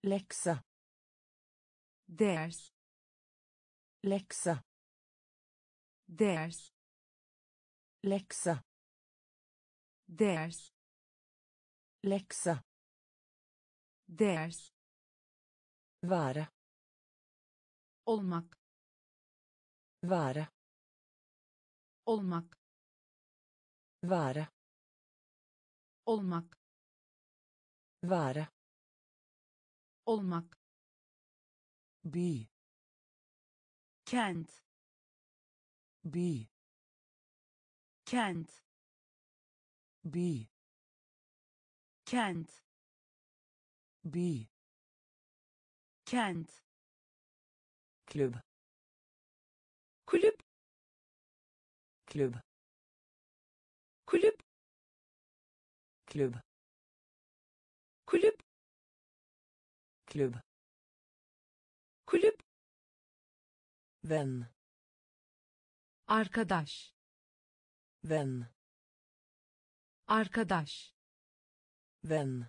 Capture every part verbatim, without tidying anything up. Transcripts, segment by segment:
Lekse. ders Lekse. ders Lekse. ders Lekse. ders Være. olmak Være. olmak Være. olmak Være. olmak By. kent By. kent By. kent By. kent Klubb. kulüp Klubb. kulüp Klubb. kulüp Klubb. kulüp Venn. arkadaş Venn. arkadaş Venn.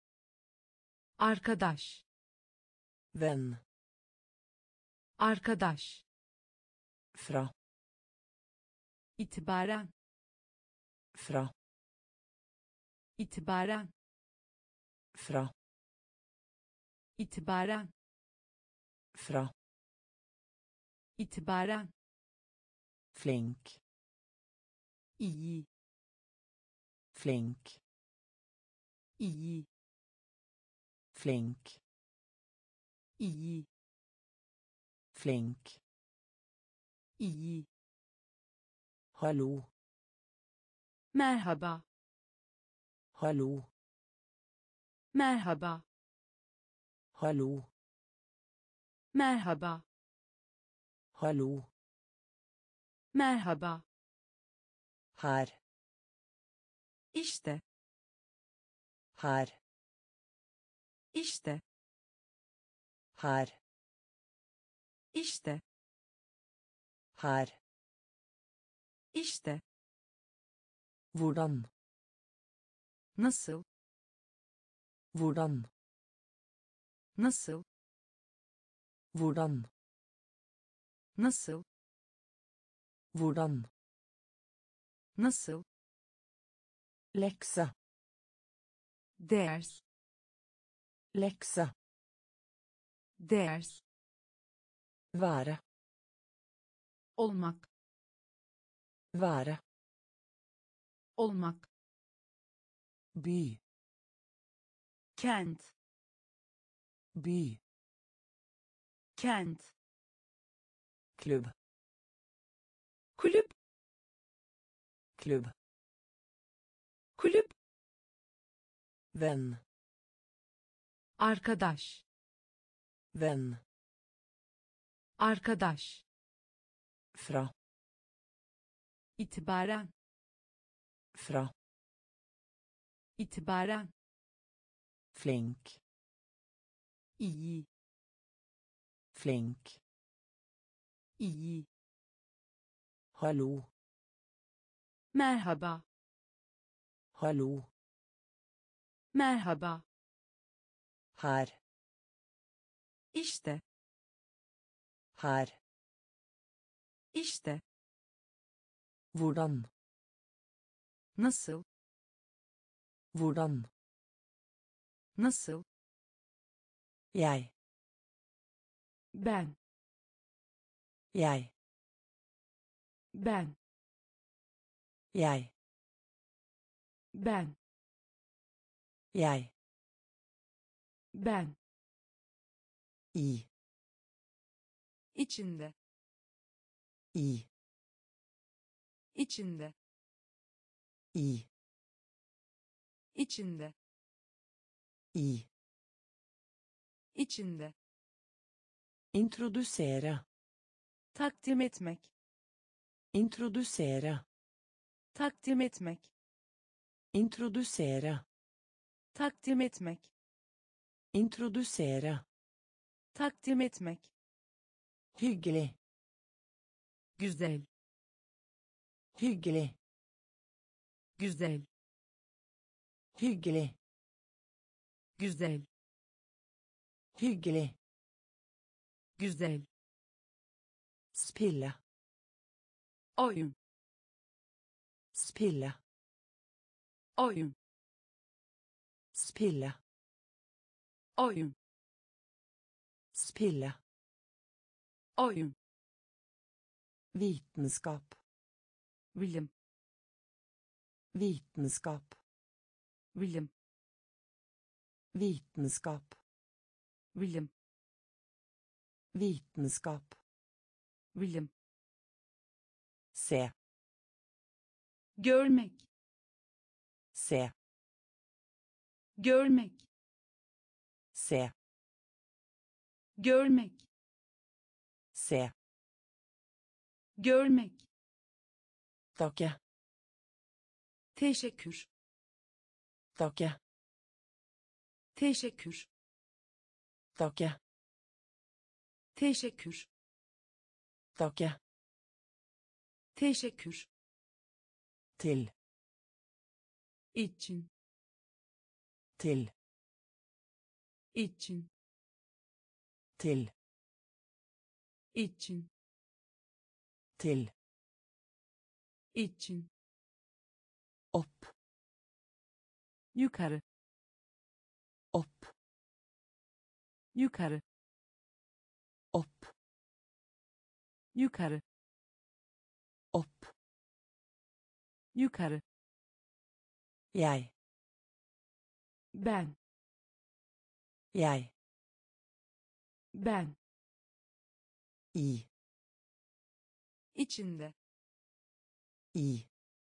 arkadaş Venn. arkadaş Fra. itibaren Fra. itibaren Fra. itibaren Fra. itibaren Flink. iyi Flink. iyi Flink. iyi Flink. iyi Hallo. merhaba Hallo. merhaba Hallo. merhaba Hallo. merhaba Her. işte Her. işte Her. işte Her. işte Hvordan. nasıl Hvordan. nasıl Hvordan. nasıl Hvordan. nasıl Lekse. ders Lekse. ders Være. olmak Være. olmak By. kent By. kent Klubb. kulüp Klubb. kulüp Venn. arkadaş Venn. arkadaş Fra. itibaren Fra. itibaren Flink. iyi Flink. iyi Hallo. merhaba Hallo. merhaba Her. işte Her. işte Hvordan. nasıl Hvordan. nasıl Jeg. ben Jeg. ben Jeg. ben Jeg. ben I. içinde I. içinde I. içinde I. içinde Introdusere. takdim etmek Introdusere. takdim etmek Introdusere. takdim etmek Introdusere. takdim etmek Hyggelig. güzel Hyggelig. güzel Hyggelig. güzel Hyggelig. Güzel. Spille. Oyun. Spille. Oyun. Spille. Oyun. Spille. Oyun. Vitenskap. Bilim. Vitenskap. Bilim. Vitenskap. Bilim. Vitenskap. Bilim. Se. Görmek. Se. Görmek. Se. Görmek. Se. Görmek. Takke. Teşekkür. Takke. Teşekkür. Takke. Teşekkür. Takke. Teşekkür. Til. için Til. için Til. için Til. için Opp. yukarı Opp. yukarı Opp. yukarı Opp. yukarı Jeg. ben Jeg. ben I. içinde I.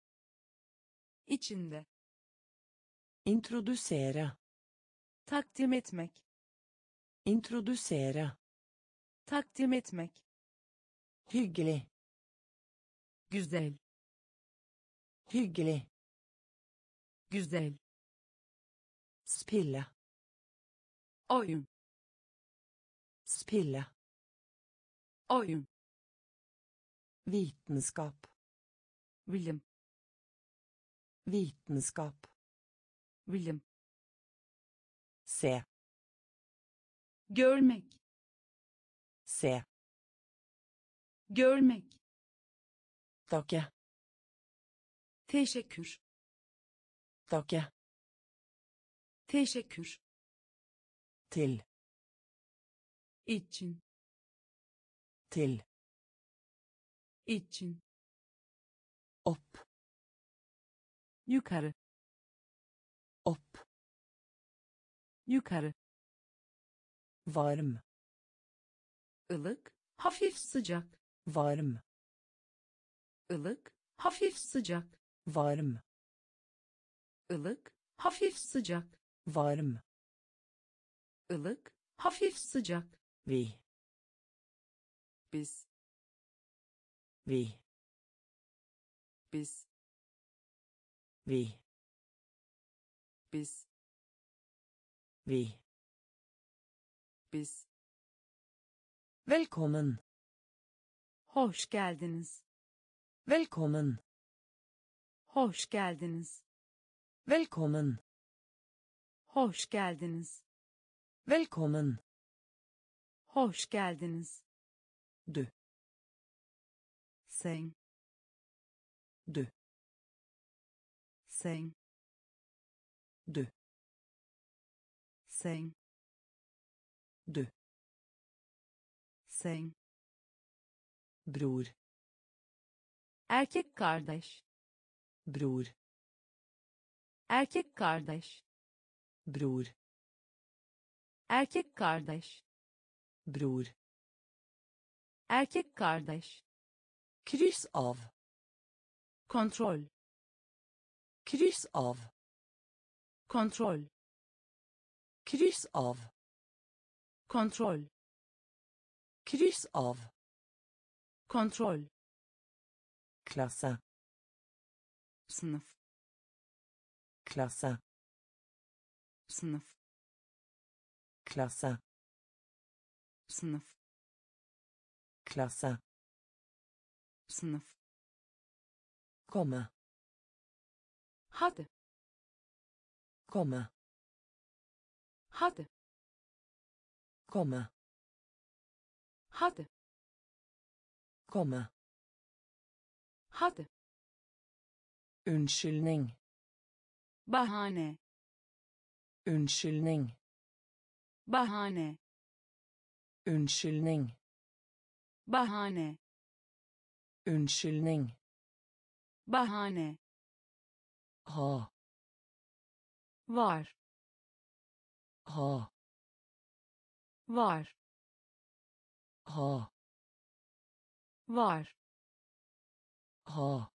içinde Introdusere. takdim etmek Introdusere. takdim etmek Hyggelig. güzel Hyggelig. güzel Spille. oyun Spille. oyun Vitenskap. bilim Vitenskap. bilim Se. görmek Se. görmek Takke. teşekkür Takke. teşekkür Til. için Til. için Opp. yukarı Opp. yukarı Varm. ılık hafif sıcak Varm. ılık hafif sıcak Varm. ılık hafif sıcak Varm. ılık hafif sıcak Vi. biz Vi. biz Vi. biz Vi. biz Velkommen. hoş geldiniz Velkommen. hoş geldiniz Velkommen. hoş geldiniz Velkommen. hoş geldiniz Du. sen Du. sen Du. sen Du. sen Bror. erkek kardeş Bror. erkek kardeş Bror. erkek kardeş Bror. erkek kardeş Kryss av. kontrol Kryss av. kontrol Kryss av. kontrol Kryss av. kontrol Klasse. sınıf Klasse. sınıf Klasse. sınıf Klasse. sınıf Komme. hadi Komme. hadi Komme. Hadi. Komme. Hadi. Unnskyldning. Bahane. Unnskyldning. Bahane. Unnskyldning. Bahane. Unnskyldning. Bahane. Ha. Var. Ha. Var. Ha. Var. Ha.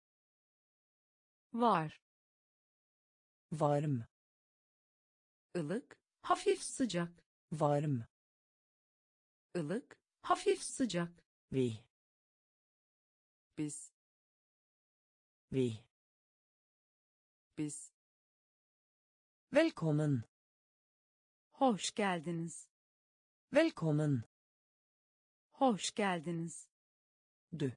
Var. Varm. Ilık, hafif sıcak. Varm. Ilık, hafif sıcak. Vi. Biz. Vi. Biz. Velkommen. Hoş geldiniz. Velkommen. Hoş geldiniz. Du.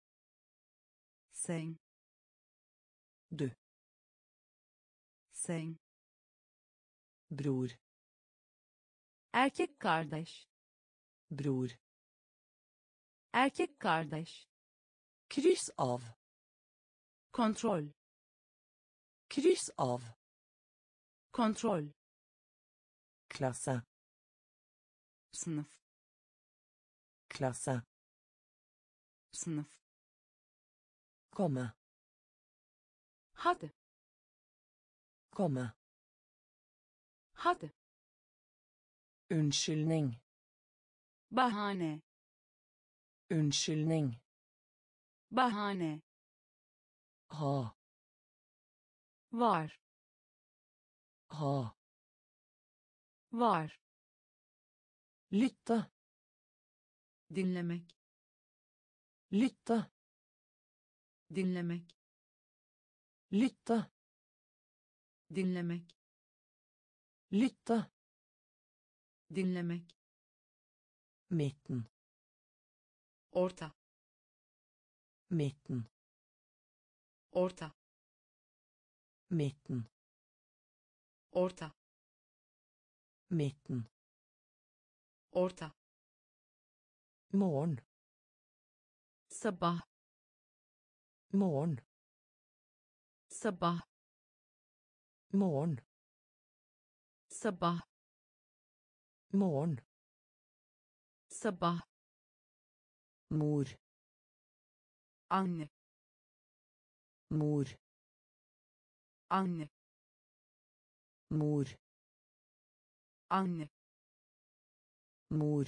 Sen. Du. Sen. Bror. Erkek kardeş. Bror. Erkek kardeş. Kryss av. Kontrol. Kryss av. Kontrol. Klasse. Sınıf. Klasse. Sınıf. Komme. Hadi. Komme. Hadi. Unnskyldning. Bahane. Unnskyldning. Bahane. Ha. Var. Ha. Var. Lytte. Dinlemek. Lytte. Dinlemek. Lytte. Dinlemek. Lytte. Dinlemek. Midten. Orta. Midten. Orta. Midten. Orta. Midten. Orta. Morgen. Sabah. Morgen. Sabah. Morgen. Sabah. Morgen. Sabah. Mor. Anne. Mor. Anne. Mor. Anne. Mor.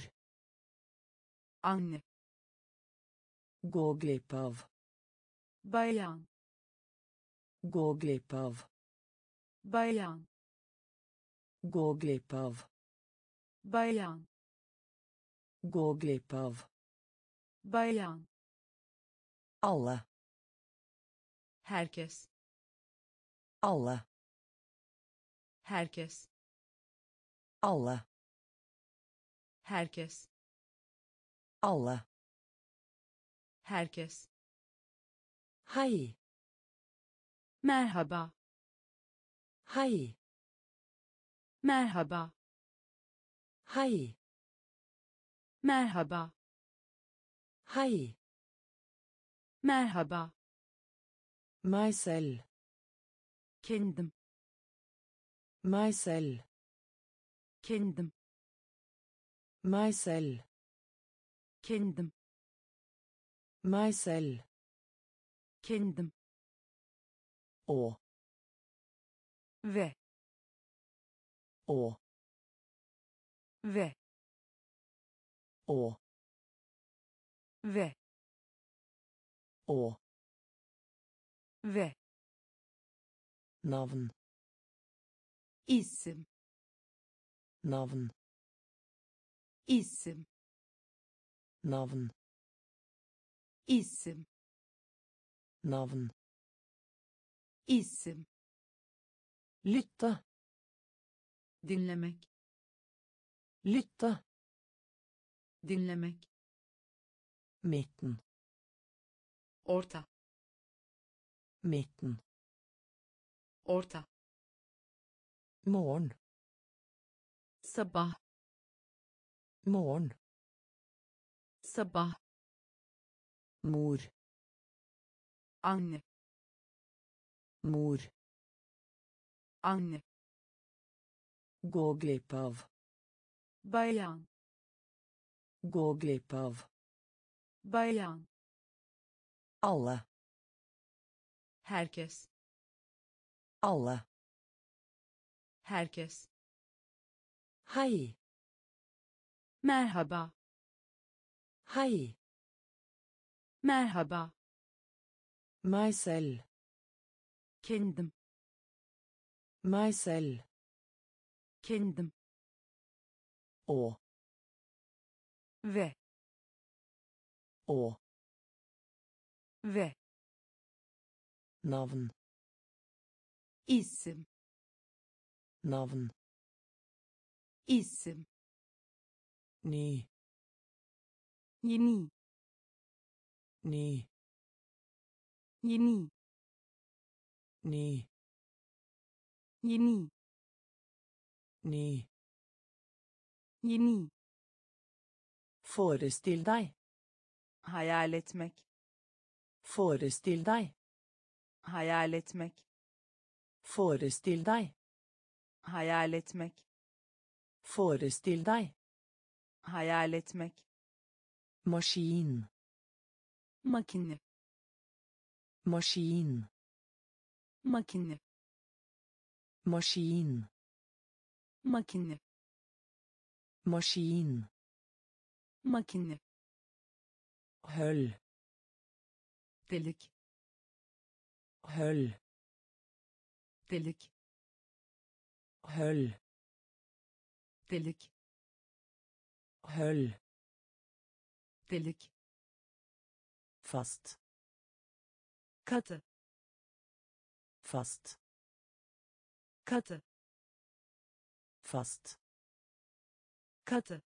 Anne. Gå glipp av. Bayan. Gå glipp av. Bayan. Gå glipp av. Bayan. Gå glipp av. Bayan. Alle. Herkes. Alle. Herkes. Alle. Herkes. Alle. Herkes. Hei. Merhaba. Hei. Merhaba. Hei. Merhaba. Hei. Merhaba. Meg selv. Kendim. Meg selv. Kendim. Meg selv. Kendim. Meg selv. Kendim. Og. Ve. Og. Ve. Og. Ve. Og. Ve. Navn. İsim. Navn. İsim. Navn. İsim. Navn. İsim. Lytte. Dinlemek. Lytte. Dinlemek. Midten. Orta. Midten. Orta. Morgen. Sabah. Morgen. Sabah. Mor. Anne. Mor. Anne. Gå glipp av. Bayan. Gå glipp av. Bayan. Alle. Herkes. Alle. Herkes. Hei. Merhaba. Hei. Merhaba. Meg selv. Kendim. Meg selv. Kendim. Og. Ve. Og. Ve. Navn. İsim. Navn. İsim. Ny. Yeni. Ny. Yeni. Ny. Yeni. Ny. Yeni. Forestill deg. Hayal etmek. Forestill deg. Hayal etmek. Forestill deg. Hayal etmek. Forestill deg. Hayal etmek. Maskin. Makine. Maskin. Makine. Maskin. Makine. Maskin. Makine. Høll. Delik. Høll. Delik. Høll. Delik. Høll. Delik. Fast. Katı. Fast. Katı. Fast. Katı.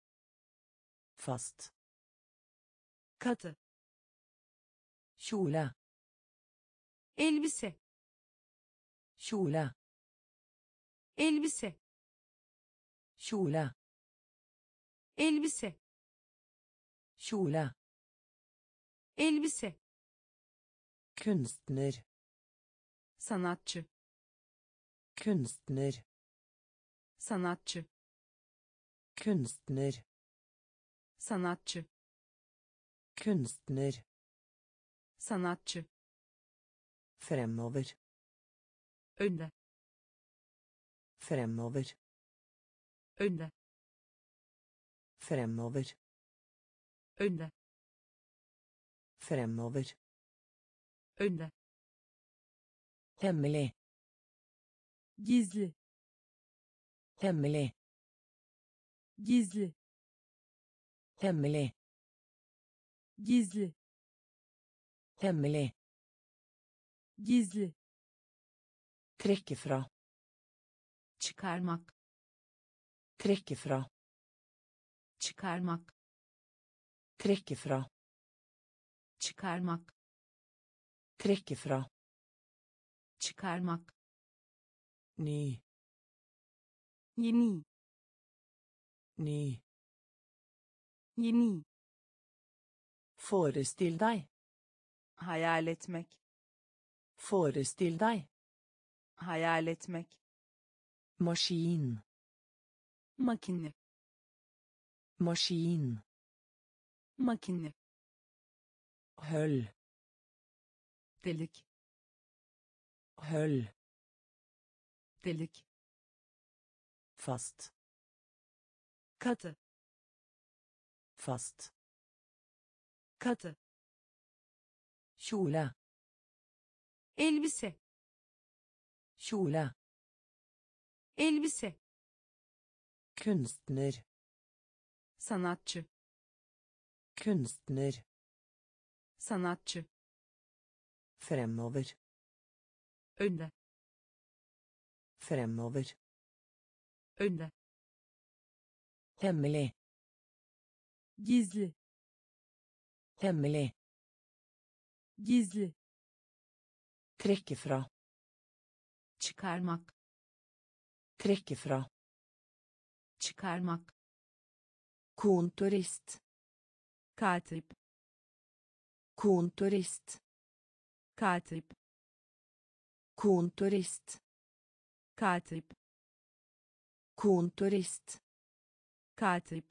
Fast. Katı. Kjole. Elbise. Kjole. Elbise. Kjole. Elbise. Kjole. Elbise. Kunstner. Sanatçı. Kunstner. Sanatçı. Kunstner. Sanatçı. Kunstner. Sanatçı. Fremover. Önde. Fremover. Önde. Fremover. Önde. Fremover. Önde. Hemmelig. Gizli. Hemmelig. Gizli. Hemmelig. Gizli. Hemmelig. Gizli. Trekke fra. Çıkarmak. Trekke fra. Çıkarmak. Trekke fra. Çıkarmak. Trekke fra. Çıkarmak. Ny. Yeni. Ny. Yeni. Forestill deg. Hayal etmek. Forestill deg. Hayal etmek. Maskin. Makine. Maskin. Makine. Høll. Delik. Høll. Delik. Fast. Katı. Fast. Katı. Kjole. Elbise. Kjole. Elbise. Kunstner. Sanatçı. Kunstner. Sanatçı. Fremover. Önde. Fremover. Önde. Hemmelig. Gizli. Hemmelig. Gizli. Trekke fra. Çıkarmak. Trekke fra. Çıkarmak. Kontorist. Katip. Kontorist. Katip. Kontorist. Katip. Kontorist. Katip.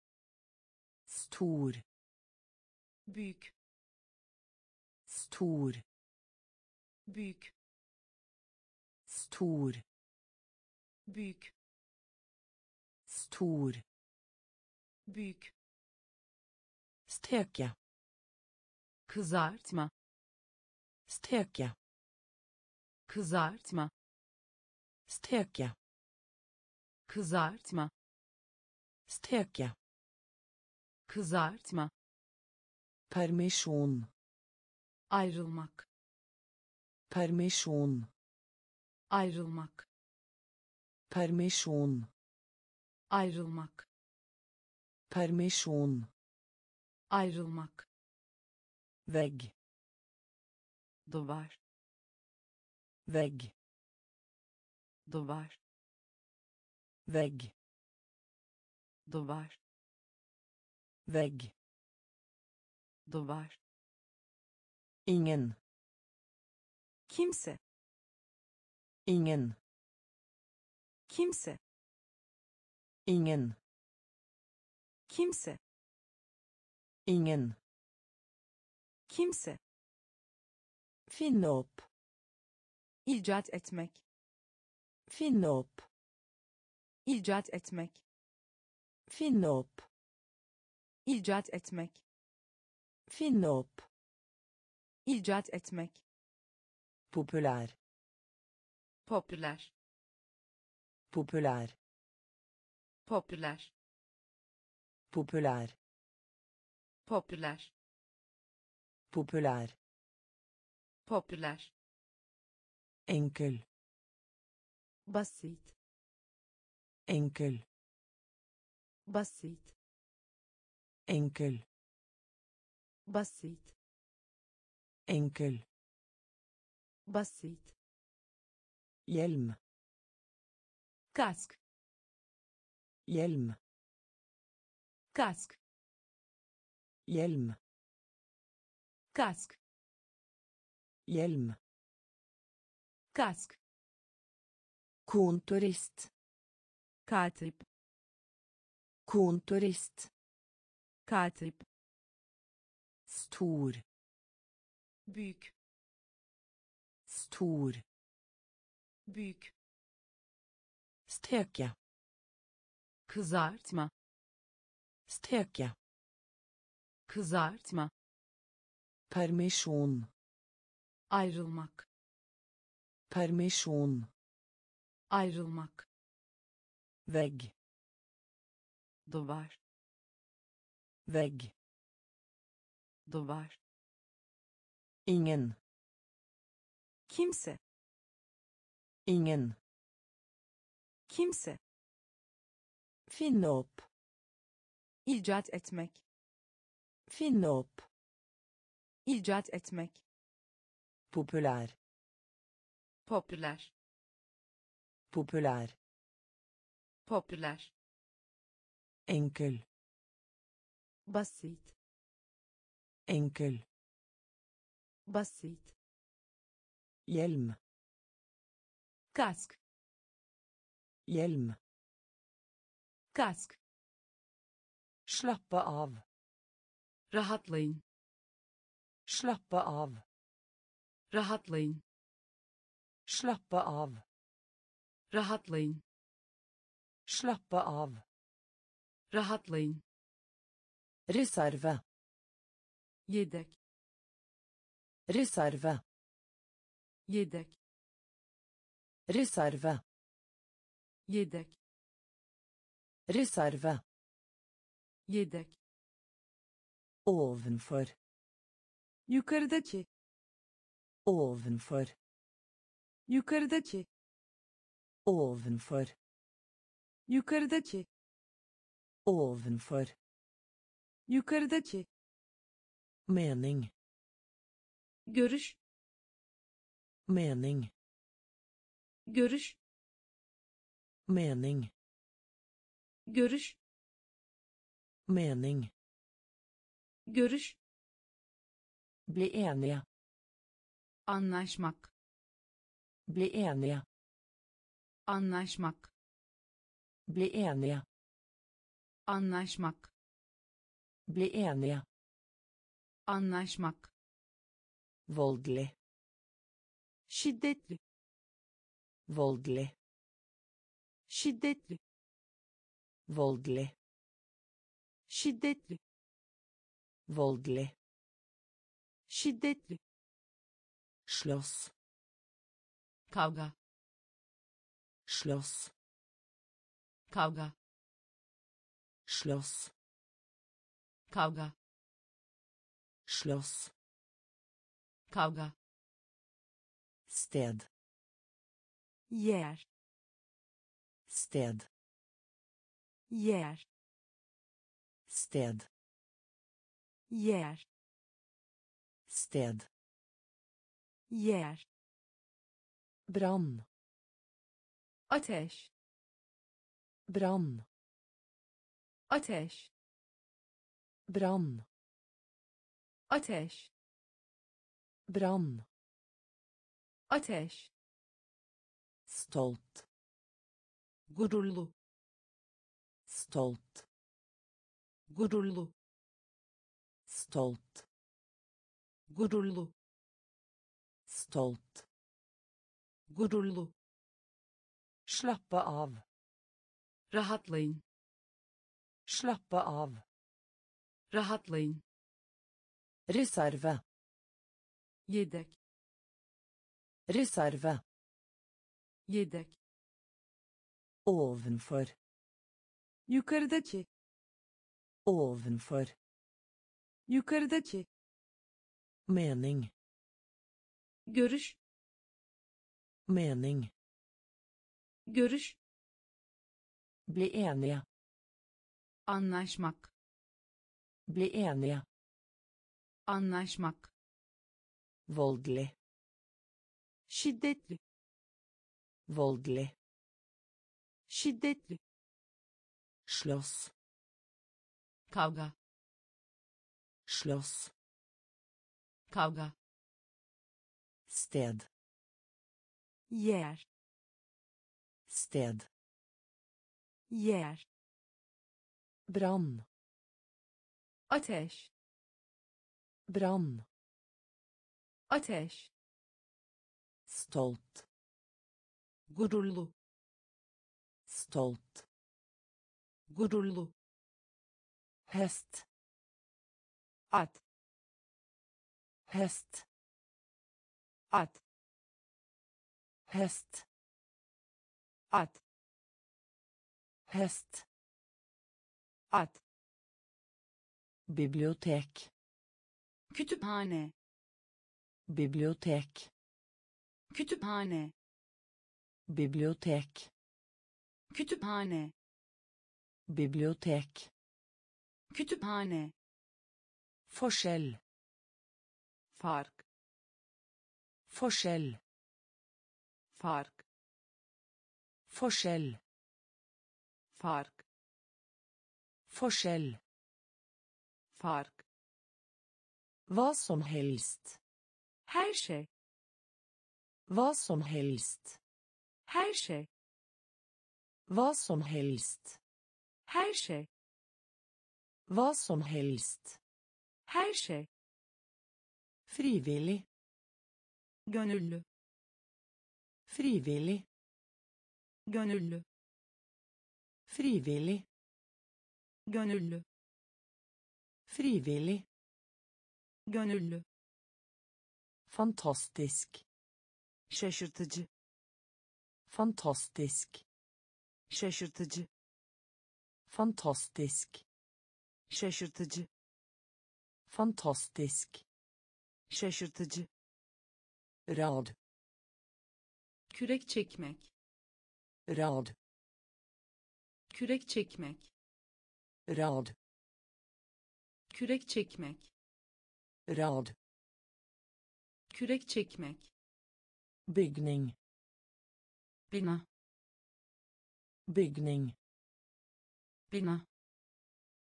Stor. Büyük. Stor. Büyük. Stor. Büyük. Stor. Büyük. Steke. Kızartma. Steke. Kızartma. Steke. Kızartma. Steke. Kızartma. Permisjon. Ayrılmak. Permisjon. Ayrılmak. Permisjon. Ayrılmak. Permisjon. Ayrılmak. Vegg. Duvar. Vegg. Duvar. Vegg. Duvar. Vegg. Duvar. Ingen. Kimse. Ingen. Kimse. Ingen. Kimse. Ingen. Kimse. Finne opp. İcat etmek. Finne opp. İcat etmek. Finne opp. İcat etmek. Finne opp. İcat etmek. Populær. Popüler. Populær. Popüler. Populær. Popüler. Populær. Popüler. Enkel. Basit. Enkel. Basit. Enkel. Basit. Enkel. Basit. Hjelm. Kask. Hjelm. Kask. Hjelm. Kask. Hjelm. Kask. Kontorist. Katip. Kontorist. Katip. Stor. Büyük. Stor. Büyük. Steke. Kızartma. Steke. Kızartma. Permisjon. Ayrılmak. Permisjon. Ayrılmak. Vegg. Duvar. Vegg. Duvar. Ingen. Kimse. Ingen. Kimse. Finne opp. İcat etmek. Finne opp. İcat etmek. Populær. Popüler. Populær. Popüler. Enkel. Basit. Enkel. Basit. Hjelm. Kask. Hjelm. Kask. Slappe av. Rahatlayın. Slappe av. Rahatlayın. Slappe av. Rahatlayın. Slappe av. Rahatlayın. Reserve. Yedek. Reserve. Yedek. Reserve. Yedek. Reserve. Yedek. Ovenfor. Yukarıdaki. Ovenfor. Yukarıdaki. Ovenfor. Yukarıdaki. Ovenfor. Yukarıdaki. Mening. Görüş. Mening. Görüş. Mening. Görüş. Mening. Görüş. Bli enige. Anlaşmak. Bli enige. Anlaşmak. Bli enige. Anlaşmak. Bli enige. Anlaşmak. Voldelig. Şiddetli. Voldelig. Şiddetli. Voldelig. Şiddetli. Voldelig. Şiddetli. Slåss. Kavga. Slåss. Kavga. Slåss. Kavga. Slåss. Kavga. Sted. Yer. Sted. Yer. Sted. Yer. Sted. Yer. Brann. Ateş. Brann. Ateş. Brann. Ateş. Brann. Ateş. Stolt. Gururlu. Stolt. Gururlu. Stolt. Gururlu. Stolt. Gururlu. Slappe av. Rahatlayın. Slappe av. Rahatlayın. Reserve. Yedek. Reserve. Yedek. Ovenfor. Yukarıdaki. Ovenfor. Yukarıdaki. Mening. Görüş. Mening. Görüş. Bli enige. Anlaşmak. Bli enige. Anlaşmak. Voldelig. Şiddetli. Voldelig. Şiddetli. Slåss. Kavga. Slåss. Kavga. Sted. Yer. Sted. Yer. Brann. Ateş. Brann. Ateş. Stolt. Gururlu. Stolt. Gururlu. Hest. At. Hest. At. Hest. At. Hest. At. Bibliotek. Kütüphane. Bibliotek. Kütüphane. Bibliotek. Kütüphane. Bibliotek. Kütüphane. Forskjell. Fark. Forskjell. Fark. Forskjell. Fark. Forskjell. Fark. Hva som helst. Her şey. Hva som helst. Her şey. Hva som helst. Her şey. Hva som helst. Her şey. Frivillig. Gönüllü. Frivillig. Gönüllü. Frivillig. Gönüllü. Frivillig. Gönüllü. Fantastisk. Şaşırtıcı. Fantastisk. Şaşırtıcı. Fantastisk. Şaşırtıcı. Fantastisk. Şaşırtıcı. Rad. Kürek çekmek. Rad. Kürek çekmek. Rad. Kürek çekmek. Rad. Kürek çekmek. Bygning. Bina. Bygning. Bina.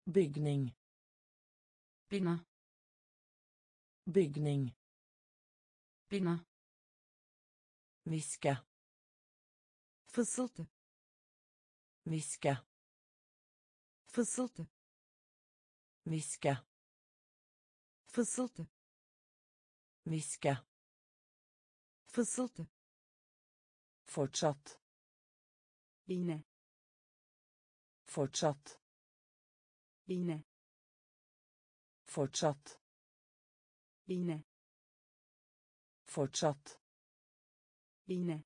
Bygning. Bina. Bygning. Bina. Viske. Fısıltı. Viske. Fısıltı. Viske. Fısıltı. Viske. Fısıltı. Fortsatt. Yine. Fortsatt. Yine. Fortsatt. Yine. Fortsatt. Yine.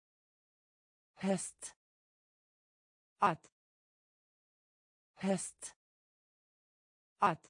Hest. At. Hest. At.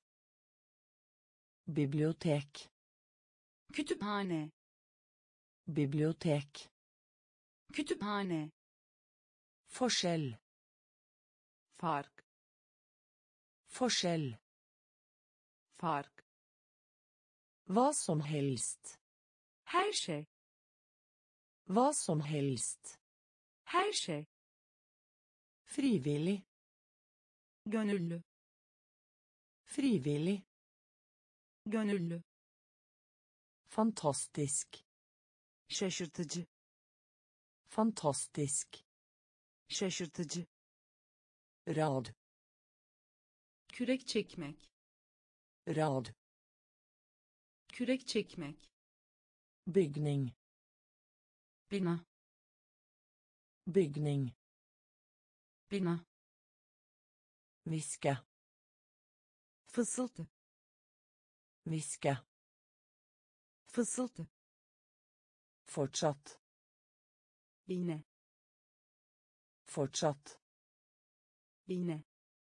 Bibliotek. Kütüphane. Bibliotek. Kütüphane. Forskjell. Fark. Forskjell. Fark. Hva som helst. Her şey. Hva som helst. Her şey. Frivillig. Gönüllü. Frivillig. Gönüllü. Fantastisk. Şaşırtıcı. Fantastisk. Şaşırtıcı. Rad. Kürek çekmek. Rad. Kürek çekmek. Bygning. Bina. Bygning. Bina. Viske. Fısıltı. Viske. Fısıltı. Fortsatt. Yine. Fortsatt. Yine.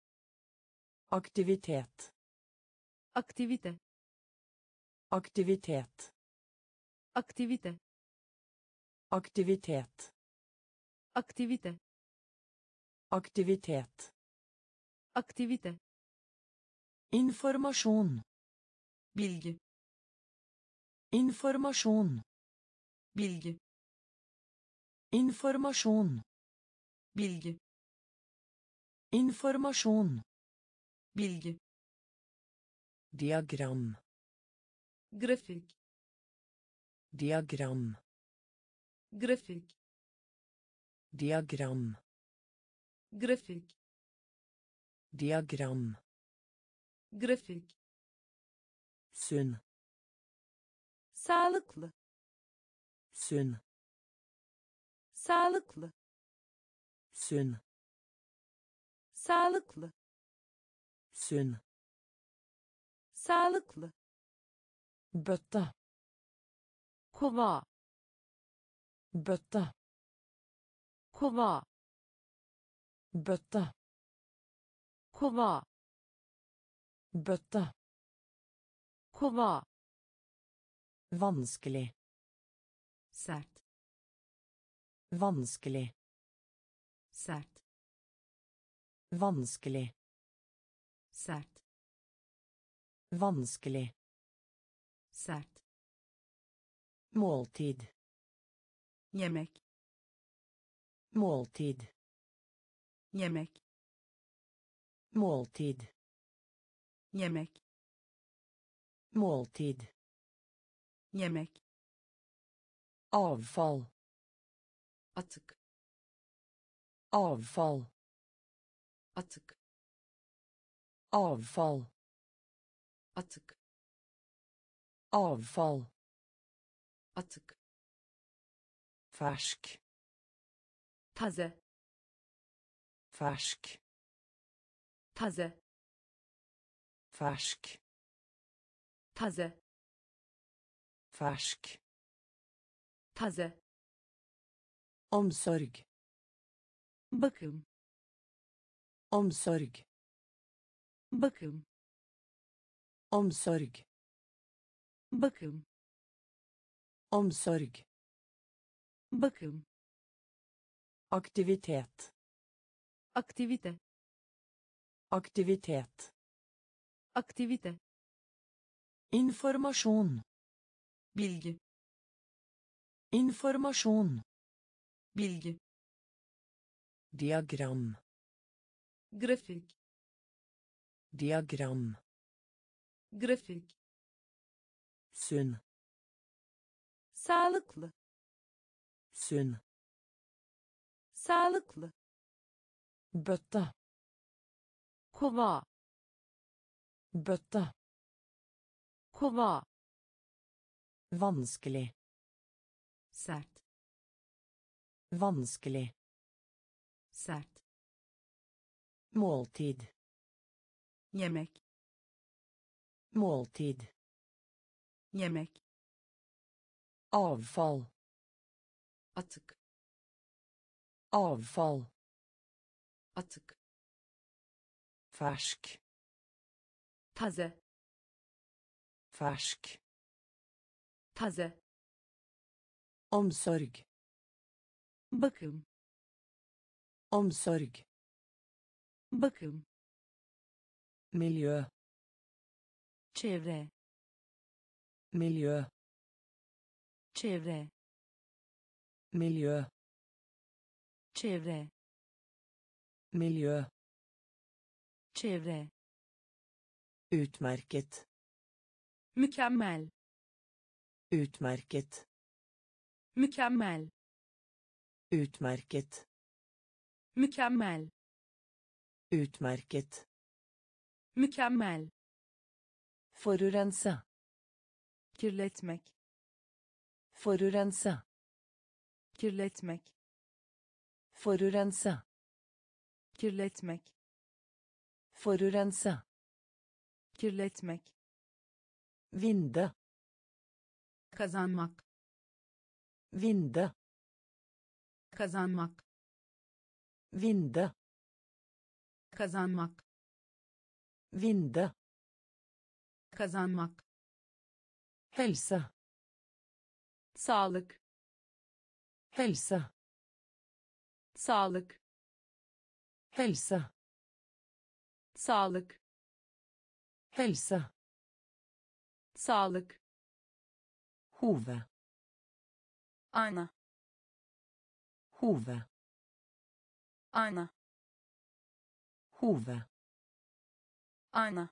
Aktivitet. Aktivite. Aktivitet. Aktivite. Aktivitet. Aktivite. Aktivitet. Aktivite. Informasjon. Bilgi. Informasjon. Bilgi. Informasjon. Bilgi. Informasjon. Bilgi. Diagram. Grafik. Diagram. Grafik. Diagram. Grafik. Diagram. Grafik. Sunn. Sağlıklı. Sunn. Sağlıklı. Sunn. Sağlıklı. Sunn. Sağlıklı. Bøtte. Kova. Bøtte. Kova. Bøtte. Kova. Bøtte. Kova. Vanskelig. Sert. Vanskelig. Sert. Vanskelig. Sert. Vanskelig. Sert. Måltid. Yemek. Måltid. Yemek. Måltid. Yemek. Måltid. Yemek. Avfall. Atık. Avfall. Atık. Avfall. Atık. Avfall. Atık. Fersk. Taze. Fersk. Taze. Fersk. Taze. Fersk. Taze. Omsorg. Bakım. Omsorg. Bakım. Omsorg. Bakım. Omsorg. Bakım. Aktivitet. Aktivite. Aktivitet. Aktivite. Informasjon. Bilgi. Informasjon. Bilgi. Diagram. Grafik. Diagram. Grafik. Sunn. Sağlıklı. Sunn. Sağlıklı. Bøtte. Kova. Bøtte. Kova. Vanskelig. Sert. Vanskelig. Sert. Måltid. Yemek. Måltid. Yemek. Avfall. Atık. Avfall. Atık. Fersk. Taze. Fersk. Taze. Omsorg. Bakım. Omsorg. Bakım. Miljø. Çevre. Miljø. Çevre. Miljø. Çevre. Miljø. Çevre. Utmerket. Mükemmel. Utmerket. Mükemmel. Utmerket. Mükemmel. Utmerket. Mükemmel. Forurense. Kirletmek. Forurense. Kirletmek. Forurense. Kirletmek. Forurense. Kirletmek. Vinde. Kazanmak. Vinde. Kazanmak. Vinde. Kazanmak. Vinde. Kazanmak. Helse. Sağlık. Helse. Sağlık. Helse. Sağlık. Helse. Sağlık. Hove. Ana. Hove. Ana. Hove. Ana.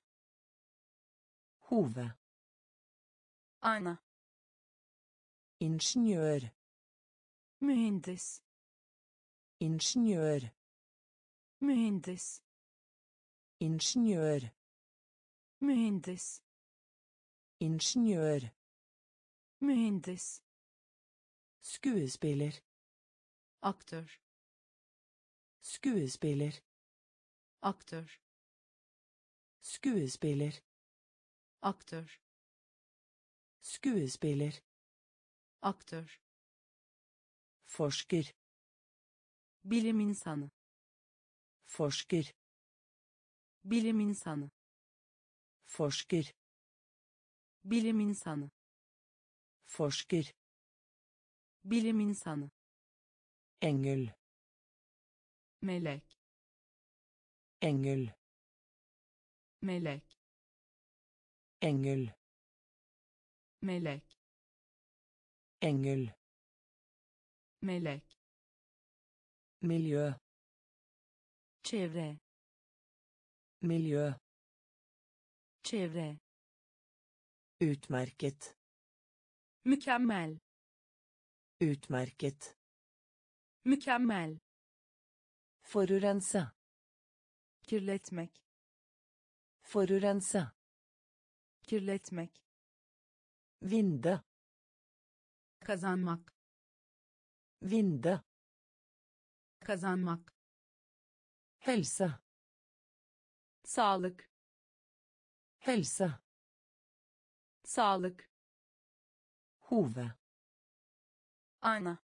Hove. Ana. Ingeniør. Mühendis. Ingeniør. Mühendis. Ingeniør. Mühendis. Ingeniør. Mühendis. Skuespiller. Aktör. Skuespiller. Aktör. Skuespiller. Aktör. Skuespiller. Aktör. Forsker. Bilim insanı. Forsker. Bilim insanı. Forsker. Bilim insanı. Forsker. Bilim insanı. Engel. Melek. Engel. Melek. Engel. Melek. Engel. Melek. Miljø. Çevre. Miljø. Çevre. Utmerket. Mükemmel. Utmerket. Mükemmel. Forurense. Kirletmek. Forurense. Kirletmek. Vinde. Kazanmak. Vinde. Kazanmak. Helse. Sağlık. Helse. Sağlık. Hove. Ana.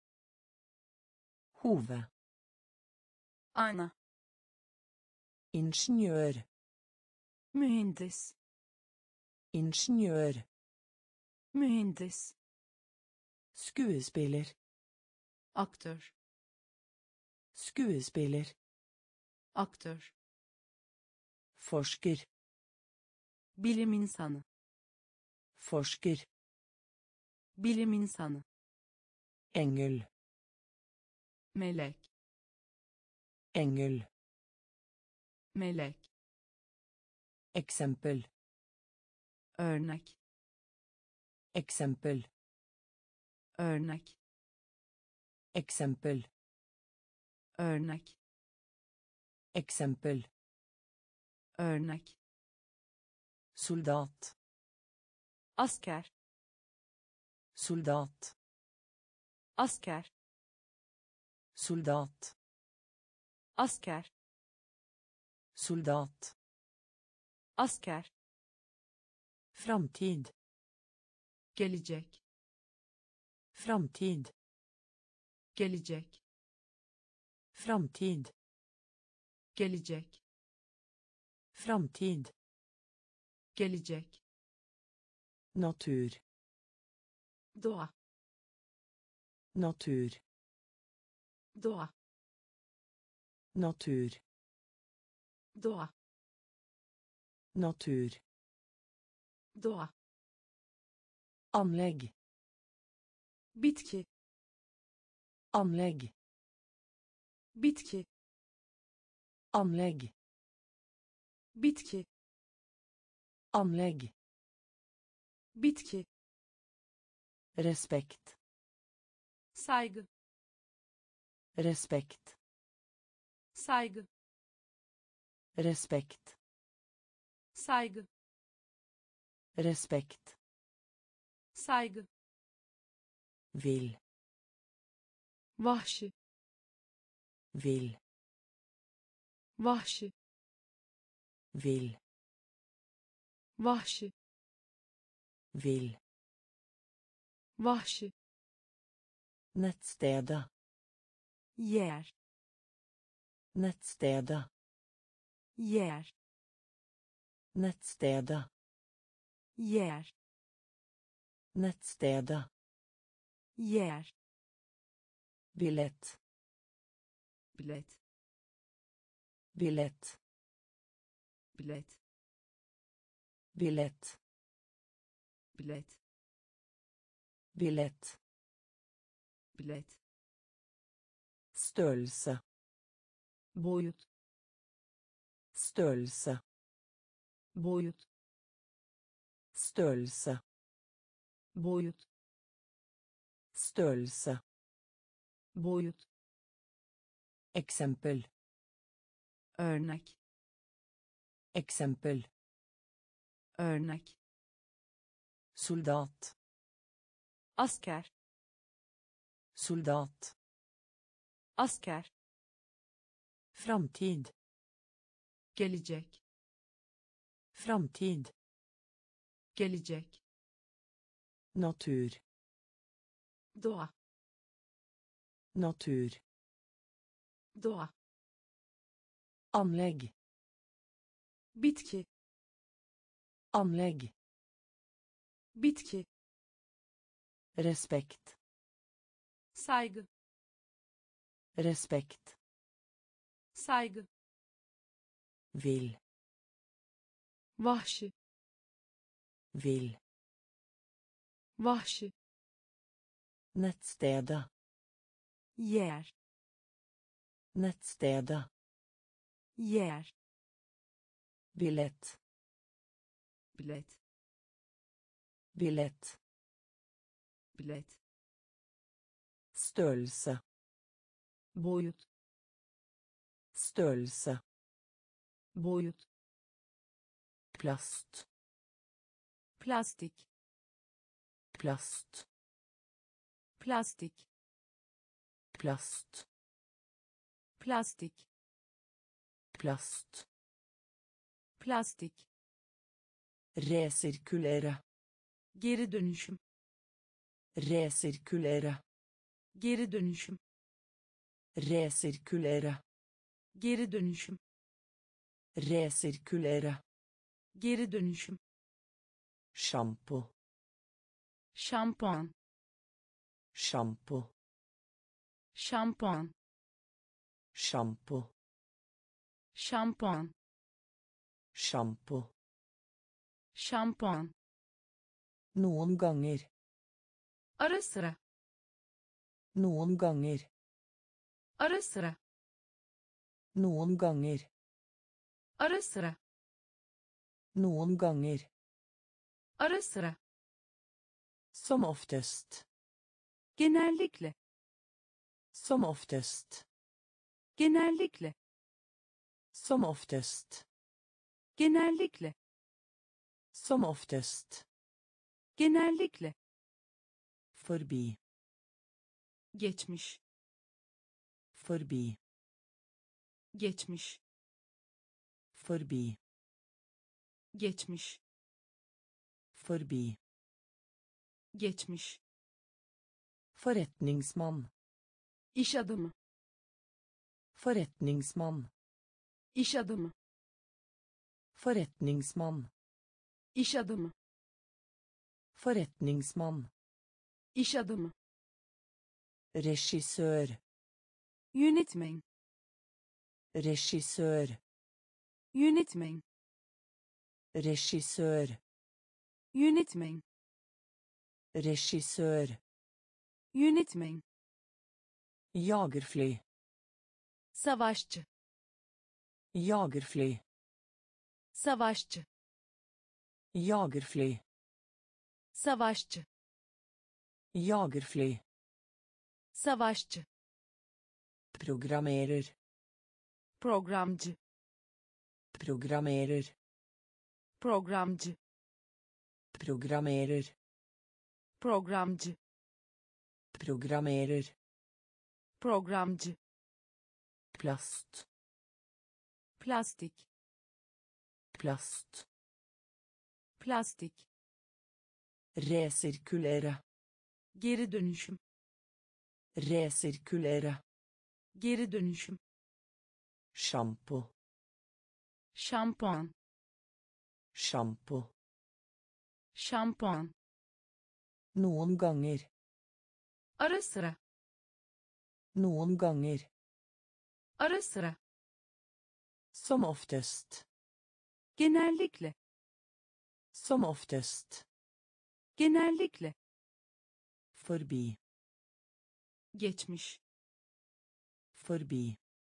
Hove. Ana. Ingeniør. Mühendis. Ingeniør. Mühendis. Skuespiller. Aktör. Skuespiller. Aktör. Forsker. Bilim insanı. Forsker. Bilim insanı. Engel. Melek. Engel. Melek. Eksempel. Örnek. Eksempel. Örnek. Eksempel. Örnek. Eksempel. Örnek. Soldat. Asker. Soldat. Asker. Soldat. Asker. Soldat. Asker. Framtid. Gelecek. Framtid. Gelecek. Framtid. Gelecek. Framtid. Gelecek. Natur. Doğa. Natur. Doğa. Natur. Doğa. Natur. Doğa. Anlegg. Bitki. Anlegg. Bitki. Anlegg. Bitki. Anlegg. Bitki. Respekt. Saygı. Respekt. Saygı. Respekt. Saygı. Respekt. Saygı. Vil. Vahşi. Vil. Vahşi. Vil. Vahşi. Vil. Vahşi. Nettstedet. Yer. Nettstedet. Yer. Nettstedet. Yer. Nettstedet. Yer. Billett. Bilet. Billett. Bilet. Billett. Bilet. Billett. Bilet. Størrelse. Boyut. Størrelse. Boyut. Størrelse. Boyut. Størrelse. Boyut. Eksempel. Örnek. Eksempel. Örnek. Soldat. Asker. Soldat. Asker. Framtid. Gelecek. Framtid. Gelecek. Natur. Doğa. Natur. Doğa. Anlegg. Bitki. Anlegg. Bitki. Respekt. Saygı. Respekt. Saygı. Vil. Vahşi. Vil. Vahşi. Nettstedet. Yer. Nettstedet. Yer. Billett. Bilet. Billett. Bilet. Størrelse. Boyut. Størrelse. Boyut. Plast. Plastik. Plast. Plastik. Plast. Plastik. Plast. Plastik. Resirkulere. Geri dönüşüm. Resirkulere. Geri dönüşüm. Resirkulere. Geri dönüşüm. Resirkulere. Geri dönüşüm. Sjampo. Şampuan. Sjampo. Şampuan. Sjampo. Şampuan. Sjampo. Şampuan. Noen ganger. Ara sıra. Noen ganger. Ara sıra. Noen ganger. Ara sıra. Noen ganger. Ara sıra. Som oftest. Genellikle. Som oftest. Genellikle. Som oftest. Genellikle. Som oftest. Genellikle. Forbi. Geçmiş. Forbi. Geçmiş. Forbi. Geçmiş. Forbi. Geçmiş. Forretningsmann. İş adamı. Forretningsmann. İş adamı. Forretningsmann. İş adamı. Forretningsmann. İş adamı. Regissør. Yönetmen. Regissør. Yönetmen. Regissør. Yönetmen. Regissør. Yönetmen. Jagerfly. Savaşçı. Jagerfly. Savaşçı. Jagerfly. Savaşçı. Jagerfly. Savaşçı. Programmerer. Programcı. Programmerer. Programcı. Programmerer. Programcı. Programmerer. Programcı. Plast. Plastik. Plast. Plastik. Resirkulere. Geri dönüşüm. Resirkulere. Geri dönüşüm. Şampo. Şampuan. Şampo. Şampuan. Noen ganger. Ara sıra. Noen ganger. Ara sıra. Som oftest. Genellikle. Som oftest. Genellikle. Forbi. Geçmiş. Forbi.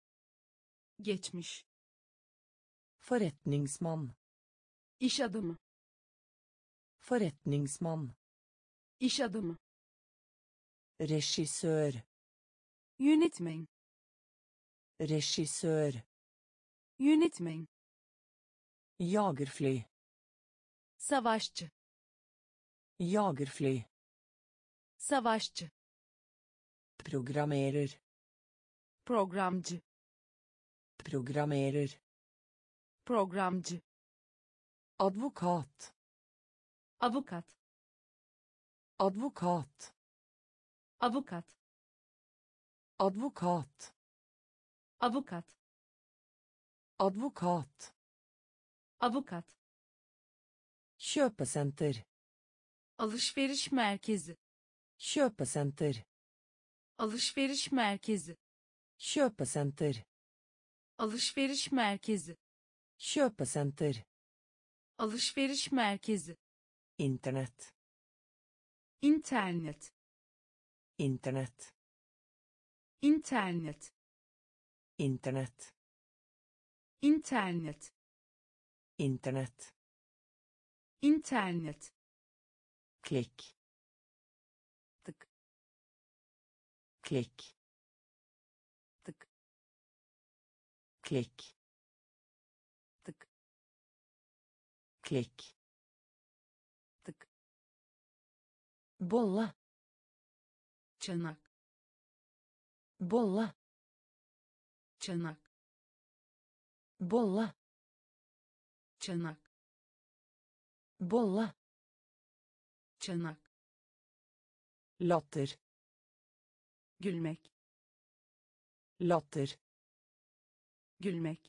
Geçmiş. Forretningsmann. İş adamı. Forretningsmann. İş adamı. Regissør. Yönetmen. Regissør. Yönetmen. Jagerfly. Savaşçı. Jagerfly. Savaşçı. Programmerer. Programcı. Programmerer. Programcı. Advokat. Avukat. Advokat. Avukat. Advokat. Avukat. Advokat. Avukat. Kjøpesenter. Alışveriş merkezi. Kjøpesenter. Alışveriş merkezi. Kjøpesenter. Alışveriş merkezi. Kjøpesenter. Alışveriş merkezi. Internet. İnternet. Internet. İnternet. Internet. İnternet. Internet. İnternet. Klikk. Tık. Klikk. Tık. Klikk. Tık. Klikk. Tık. Bolle. Çanak. Bolle. Çanak. Bolle. Çanak. Bolle. Çanak. Latter. Gülmek. Latter. Gülmek.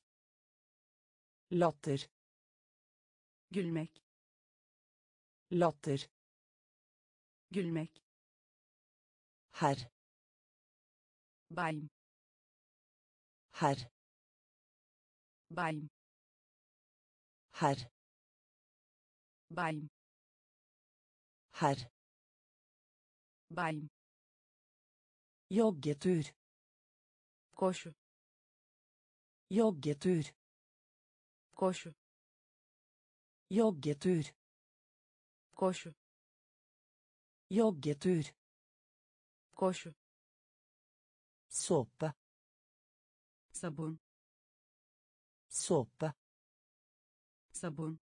Latter. Gülmek. Latter. Gülmek. Herr. Bayım. Herr. Bayım. Herr. Bayım. Herr. Bayım. Joggetur. Koşu. Joggetur. Koşu. Joggetur. Koşu. Joggetur. Koşu. Såpe. Sabun. Såpe. Sabun.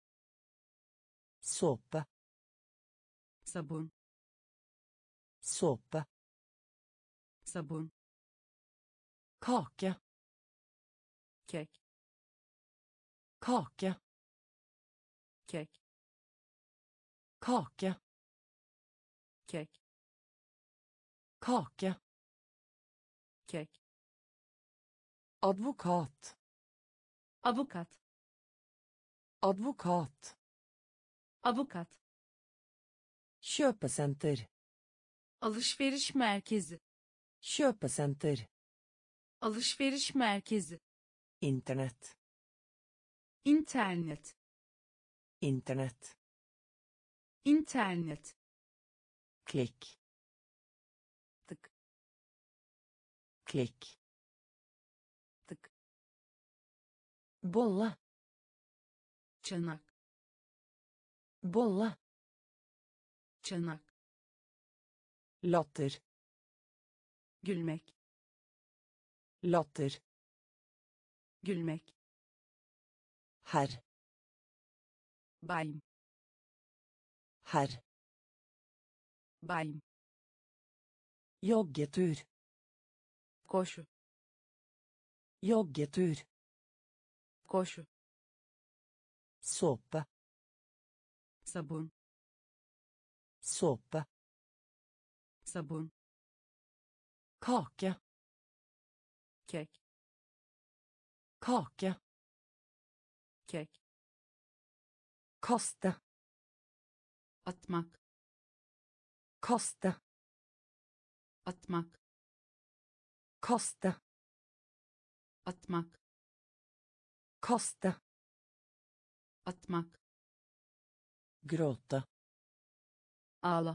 Såpe. Sabun. Såpe. Sabun. Kake. Kek. Kake. Kek. Kake. Kek. Kake. Kek. Advokat. Avukat. Advokat. Avukat. Kjøpesenter. Alışveriş merkezi. Kjøpesenter. Alışveriş merkezi. Internet. İnternet. Internet. İnternet. Klikk. Tık. Klikk. Tık. Bolle. Çanak. Bolle. Çanak. Latter. Gülmek. Latter. Gülmek. Herr. Bayım. Herr. Bayım. Joggetur. Koşu. Joggetur. Koşu. Såpe. Sabun. Såpe. Sabun. Kake. Kek. Kake. Kek. Kaste. Atmak. Kaste. Atmak. Kaste. Atmak. Kaste. Atmak. Gråte. Ağla.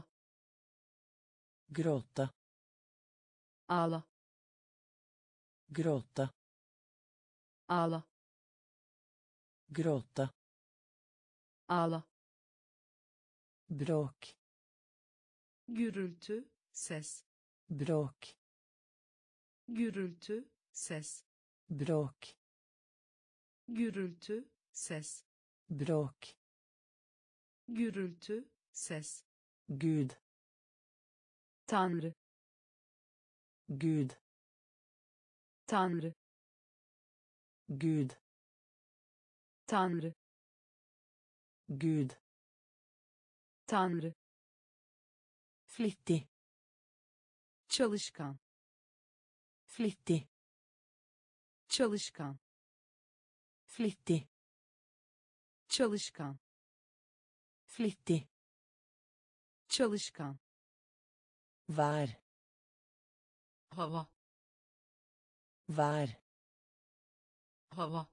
Gråte. Ağla. Gråte. Ağla. Gråte. Ağla. Bråk. Gürültü, ses. Bråk. Gürültü, ses. Bråk. Gürültü, ses. Bråk. Gürültü, ses. Gud. Tanrı. Gud. Tanrı. Gud. Tanrı. Gud. Tanrı. Flittig. Çalışkan. Flittig. Çalışkan. Flittig. Çalışkan. Flittig. Çalışkan. Vær. Hava. Vær. Hava.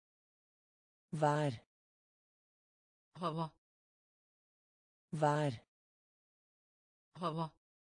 Vær. Hava. Vær. Hava.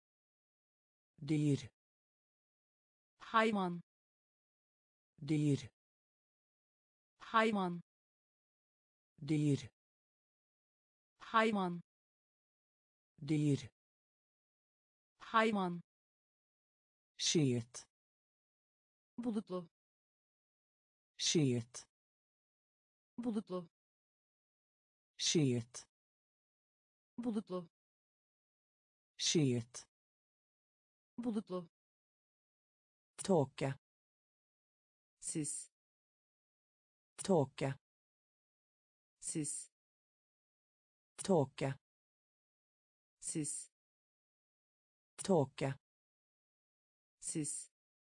Dyr. Hayvan. Dyr. Hayvan. Dyr. Hayvan. Dyr. Hayvan. Skyet. Bulutlu. Skyet. Bulutlu. Skyet. Bulutlu. Skyet. Bulutlu. Tåke. Sis. Tåke. Sis. Tåke. Sis. Tåke. Sis.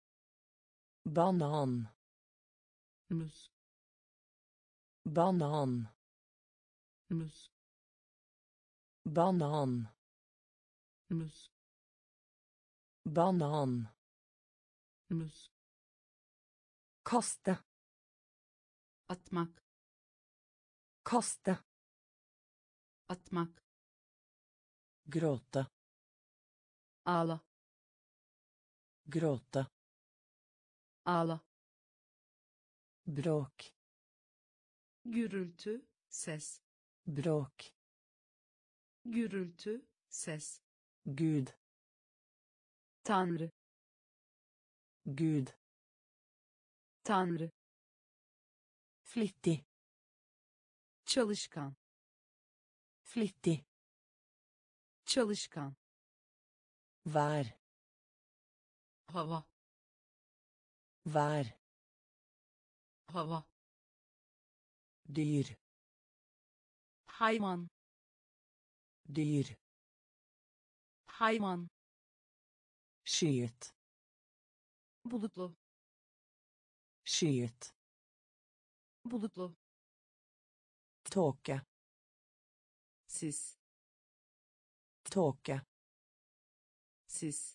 Banan. Muz. Banan. Muz. Banan. Muz. Banan. Muz. Kaste. Atmak. Kaste. Atmak. Gråte. Ağla. Gråte. Ağla. Bråk. Gürültü, ses. Bråk. Gürültü, ses. Gud. Tanrı, Gud. Tanrı. Flittig. Çalışkan, Flittig. çalışkan. Vær. Hava, Vær. hava. Dyr. Hayvan, Dyr. hayvan. Skyet. Bulutlu, Skyet. bulutlu. Tåke. Sis, Tåke. sis.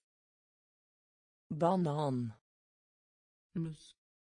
Banan. Muz,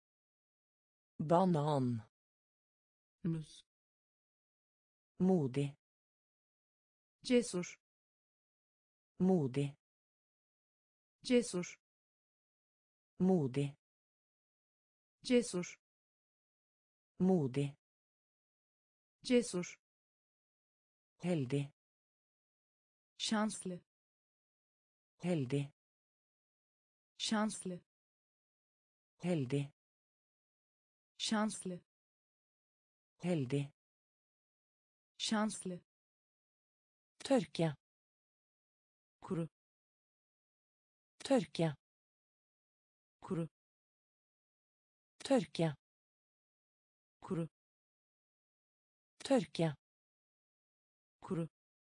Banan. muz. Modig. Cesur, Modig. cesur, Modig. cesur, Modig. cesur. Heldig. Şanslı, Heldig. şanslı, Heldig. şanslı, Heldig. şanslı. Tørke. Kuru, Tørke. kuru, Tørke. kuru, Tørke. kuru.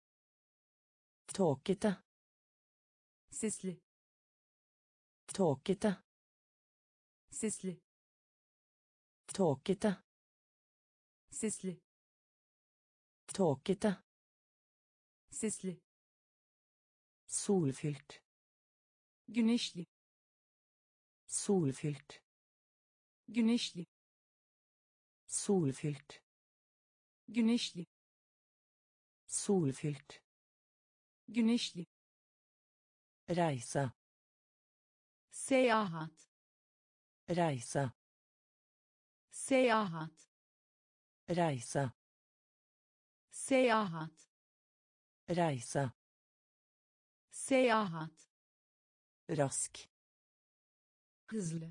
Tåkete. Sisli, Tåkete. sisli, Tåkete. sisli, Tåkete. sisli. Solfylt. Güneşli, Solfylt. güneşli, Solfylt. güneşli, Solfylt. güneşli. Reise. Seyahat, Reise. seyahat, Reise. seyahat, Reise. seyahat. Rask. Hızlı,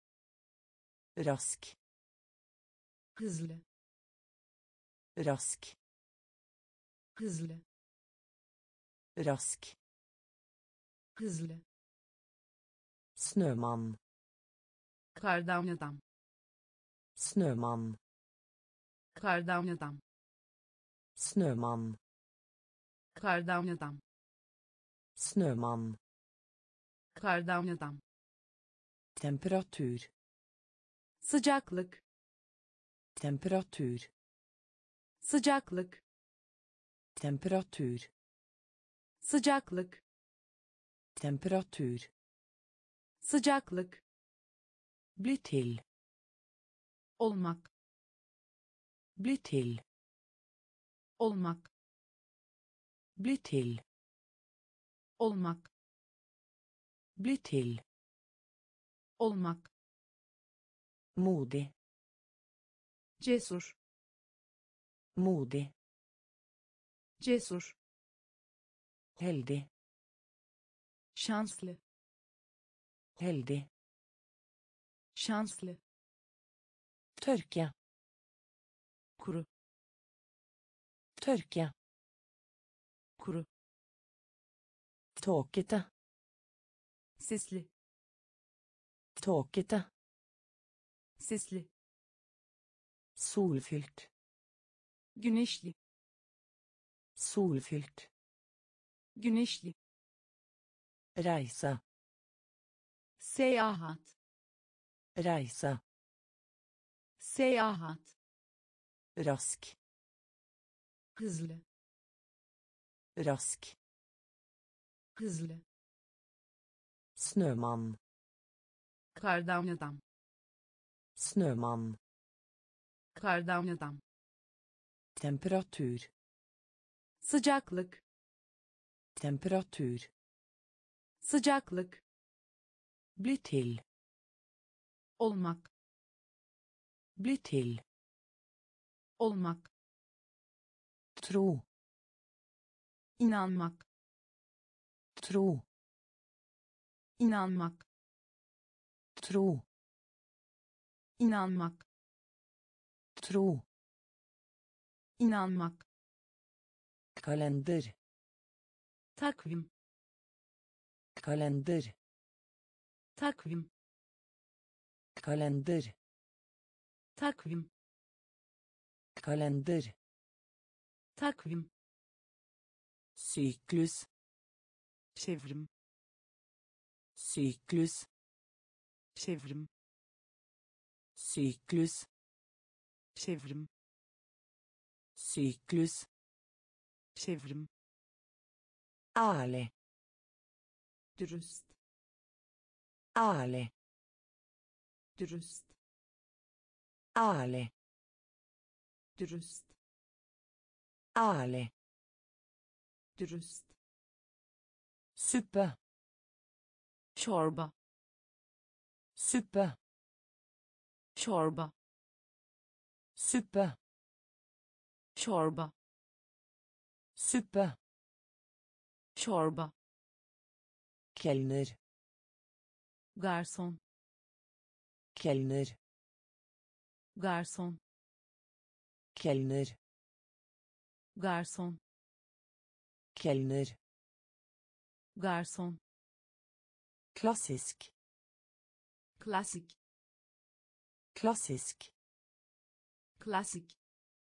Rask. hızlı, Rask. hızlı, Rask. hızlı. Snømann. Kardan adam, Snømann. kardan adam, Snømann. kardan adam, Snømann. kardan adam. Temperatur. Sıcaklık, Temperatur. sıcaklık, Temperatur. sıcaklık, Temperatur. sıcaklık. Bli til. Olmak, Bli til. olmak, Bli til. olmak, Bli til. olmak. Modig. Cesur, Modig. cesur. Heldig. Şanslı, Heldig. şanslı. Tørke. Kuru, Tørke. kuru. Tåkete. Sisli, Tåkete. sisli. Solfylt. Güneşli, Solfylt. güneşli. Reise. Seyahat, Reise. seyahat. Rask. Hızlı, Rask. hızlı. Snømann. Kardan adam, Snømann. kardan adam. Temperatur. Sıcaklık, Temperatur. sıcaklık. Bli til. Olmak, Bli til. olmak. Tro. inanmak, Tro. inanmak, Tro. inanmak, Tro. inanmak, Kalender. takvim, Kalender. takvim, Kalender. takvim, Kalender. takvim, Syklus. çevrim, Syklus. çevrim, Syklus. çevrim, Syklus. çevrim, Ærlig. dürüst, Ærlig. dürüst, Ærlig. dürüst, Ærlig. dürüst, Suppe. çorba, Suppe. çorba, Suppe. çorba, Suppe. çorba, Kelner. garson, Kelner. garson, Kelner. garson, Kelner. garson, Klassisk. klasik, Klassisk. klasik,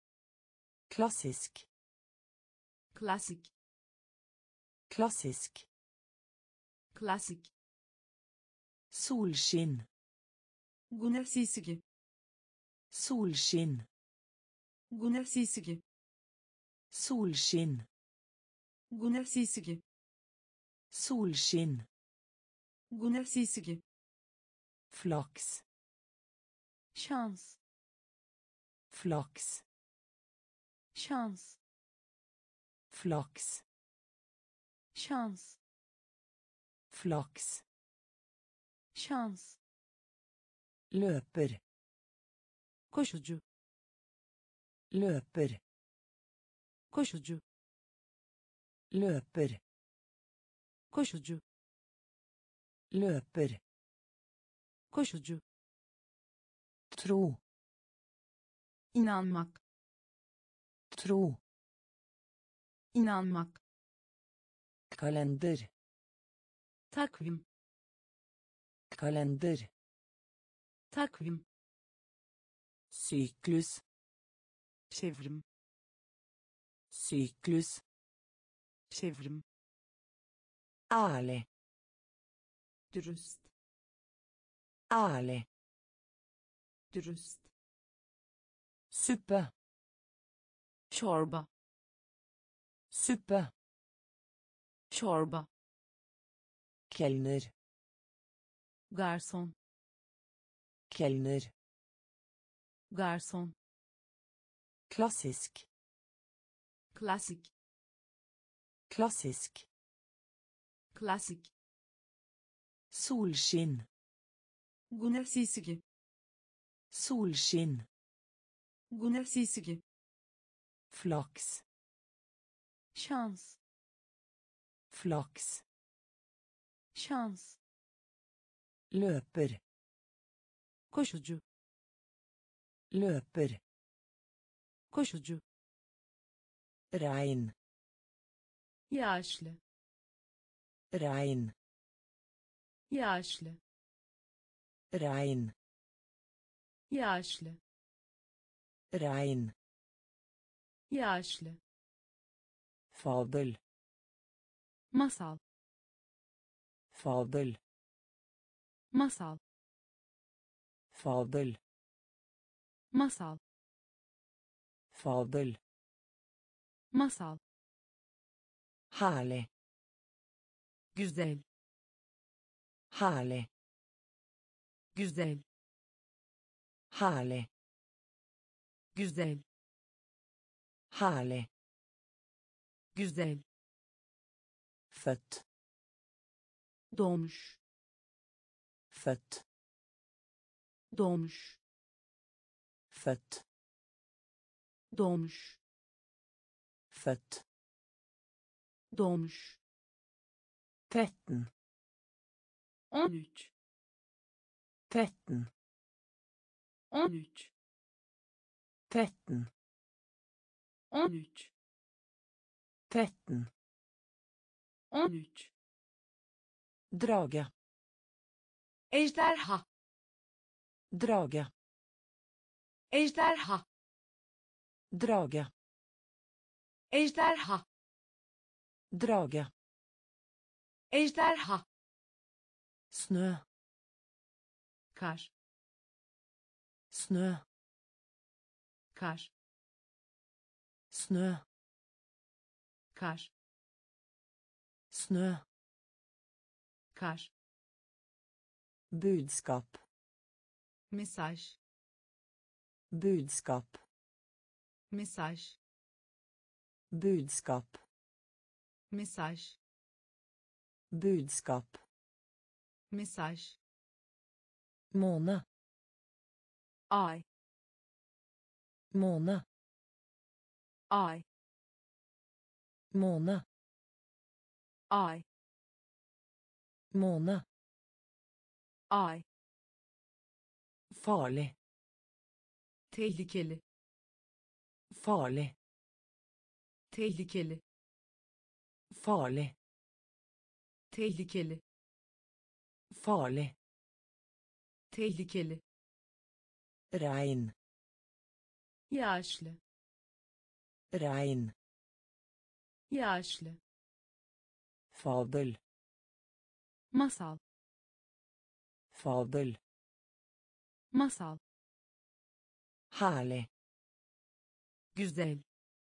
Klassisk. klasik, Klassisk. klasik, Solskinn. güneş sisigi, Solskinn. güneş sisigi, Solskinn. güneş sisigi, Solskinn. güneş sisigi, Flaks. şans, Flaks. şans, Flaks. şans, Flaks. şans, Løper. koşucu, Løper. koşucu, Løper. koşucu, Løper. koşucu, Tro. inanmak, Tro. inanmak, Kalender. takvim, Kalender. takvim, Syklus. çevrim, Syklus. çevrim, Ærlig. dürüst, Ærlig. dürüst, Suppe. çorba, Suppe. çorba, Kelner. garson, Kelner. garson, Klassisk. klasik, Klassisk. klasik, Solskinn. güneş sisigi, Solskinn. güneş sisigi, Flaks. şans, Flaks. şans, Løper. koşucu, Løper. koşucu, Regn. yağışlı, Regn. yağışlı, Regn. yağışlı, Regn. yağışlı, Fabel. masal, Fabel. masal, Fabel. masal, Fabel. masal, Herlig. güzel, Herlig. güzel, Herlig. güzel, Herlig. güzel, Født. doğmuş, Født. doğmuş, Født. doğmuş, Født. Doğmuş. Tretten. On üç. Tretten. On üç. Tretten. On üç. Tretten. On üç. Drage. Ejderha. Drage. Ejderha. Drage. Ejderha. Drage. Ejderha. Snø. Kar. Snø. Kar. Snø. Kar. Snø. Kar. Budskap. Mesaj. Budskap. Mesaj. Budskap. Mesaj. Budskap. Mesaj. Måne. Ay. Måne. Ay. Måne. Ay. Måne. Ay. Farlig. Tehlikeli. Farlig. Tehlikeli. Farlig. Tehlikeli. Farlig. Tehlikeli. Regn. Yağışlı. Regn. Yağışlı. Fabel. Masal. Fabel. Masal. Herlig. Güzel.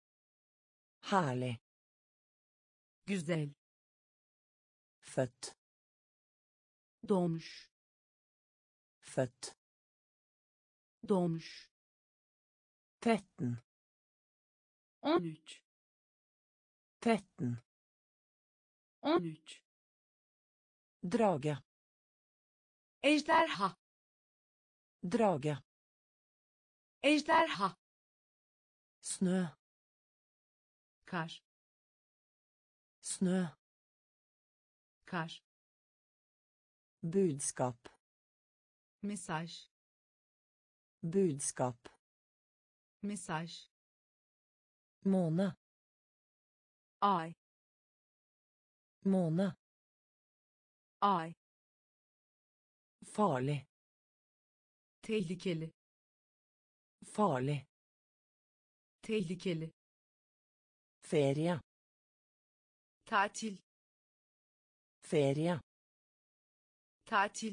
Herlig. Güzel. Født. Doğmuş. Født. Doğmuş. Tretten. On üç. Tretten. On üç. Drage. Ejderha. Drage. Ejderha. Snø. Kar. Snø. Kar. Budskap. Mesaj. Budskap. Mesaj. Måne. Ay. Måne. Ay. Farlig. Tehlikeli. Farlig. Tehlikeli. Ferie. Tatil. Ferie. Tatil.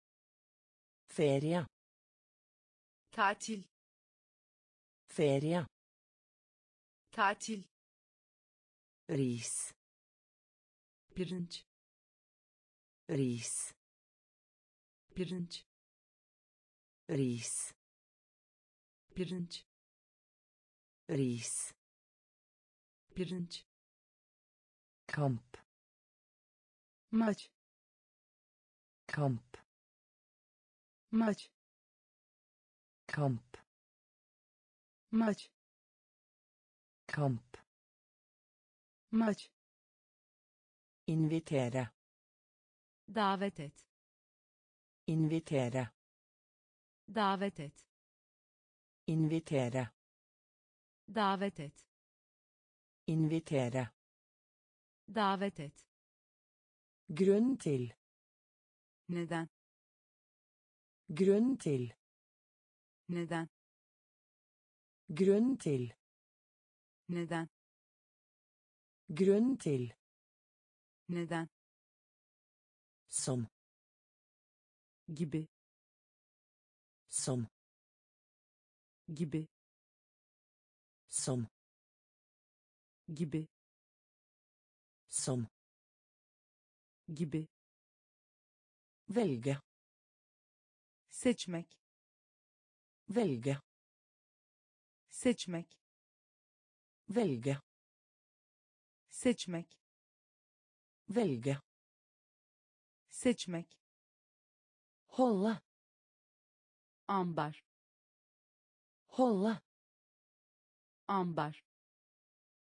Ferie. Tatil. Ferie. Tatil. Ris. Pirinç. Ris. Pirinç. Ris. Pirinç. Ris. Pirinç. Kamp. Maç. Kamp. Maç. Kamp. Maç. Kamp. Maç. Invitere. Davet et. Invitere. Davet et. Invitere. Davet et. Invitere. Davet et. Grunn til. Neden? Grunn til. Neden? Grunn til. Neden? Grunn til. Neden? Som. Gibi. Som. Gibi. Som. Gibi. Som. Gibi. Velge. Seçmek. Velge. Seçmek. Velge. Seçmek. Velge. Seçmek. Holde. Ambar. Holde. Ambar.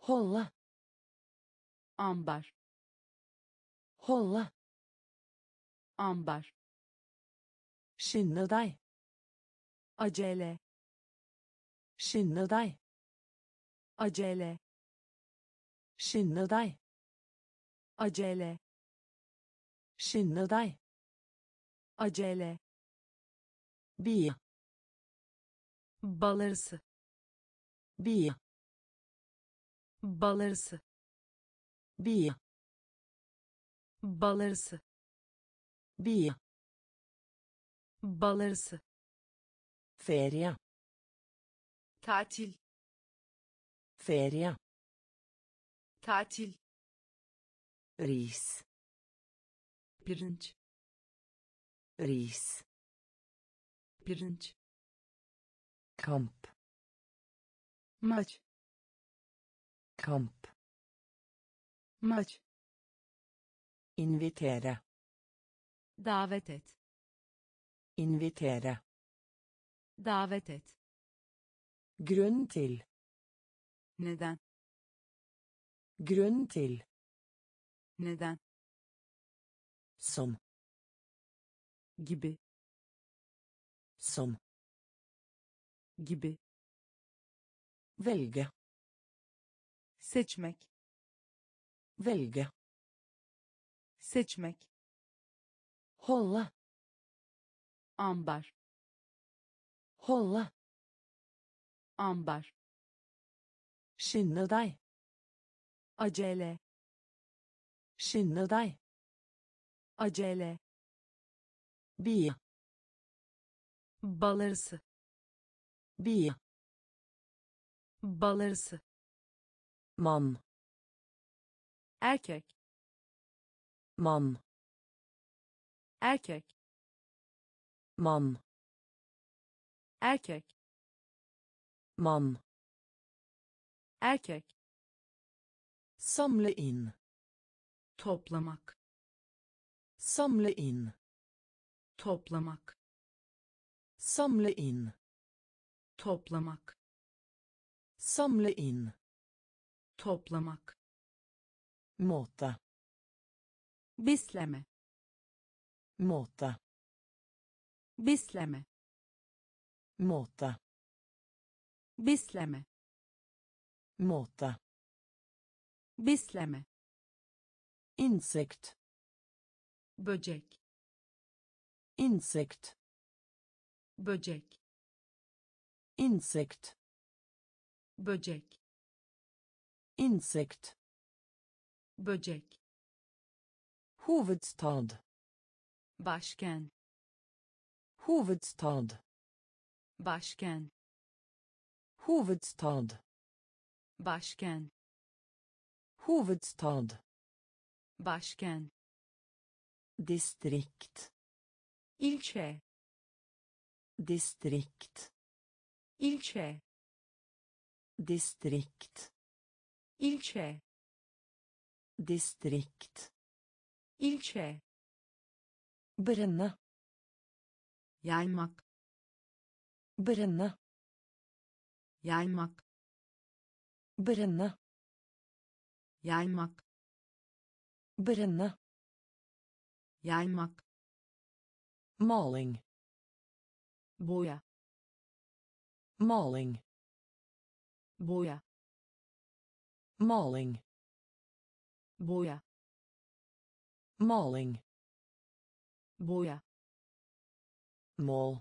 Holde. Ambar. Holde. Ambar. Skynde deg. Acele. Skynde deg. Acele. Skynde deg. Acele. Skynde deg. Acele. Bie. Balırsı. Bie. Balırsı. Bie. Balırsı. Bie. Balırsı. Ferie. Tatil. Ferie. Tatil. Ris. Pirinç. Ris. Pirinç. Kamp. Maç. Kamp. Maç. Invitere. Davet et. Invitere. Davet et. Grunn til. Neden? Grunn til. Neden? Som. Gibi. Som. Gibi. Velge. Seçmek. Velge. Seçmek. Holde. Ambar. Holde. Ambar. Skynde deg. Acele. Skynde deg. Acele. Bie. Balırsı. Bie. Balırsı. Mann. Erkek. Mann. Erkek. Mann. Erkek. Mann. Erkek. Samle inn. Toplamak. Samle inn. Toplamak. Samle inn. Toplamak. Samle inn. Toplamak. Måte. Besleme. Måte. Besleme. Måte. Besleme. Måte. Besleme. Insekt. Böcek. Insekt. Böcek. Insekt. Böcek. Insekt. Böcek. Hovedstad. Başkent. Hovedstad. Başkent. Hovedstad. Başkent. Hovedstad. Başkent. Distrikt. İlçe. Distrikt. İlçe. Distrikt. İlçe. Distrikt. İlçe. Brenne. Yaymak. Brenne. Yaymak. Brenne. Yaymak. Brenne. Yaymak. Maling. Boya. Maling. Boya. Maling. Boya. Maling. Boya. Mål.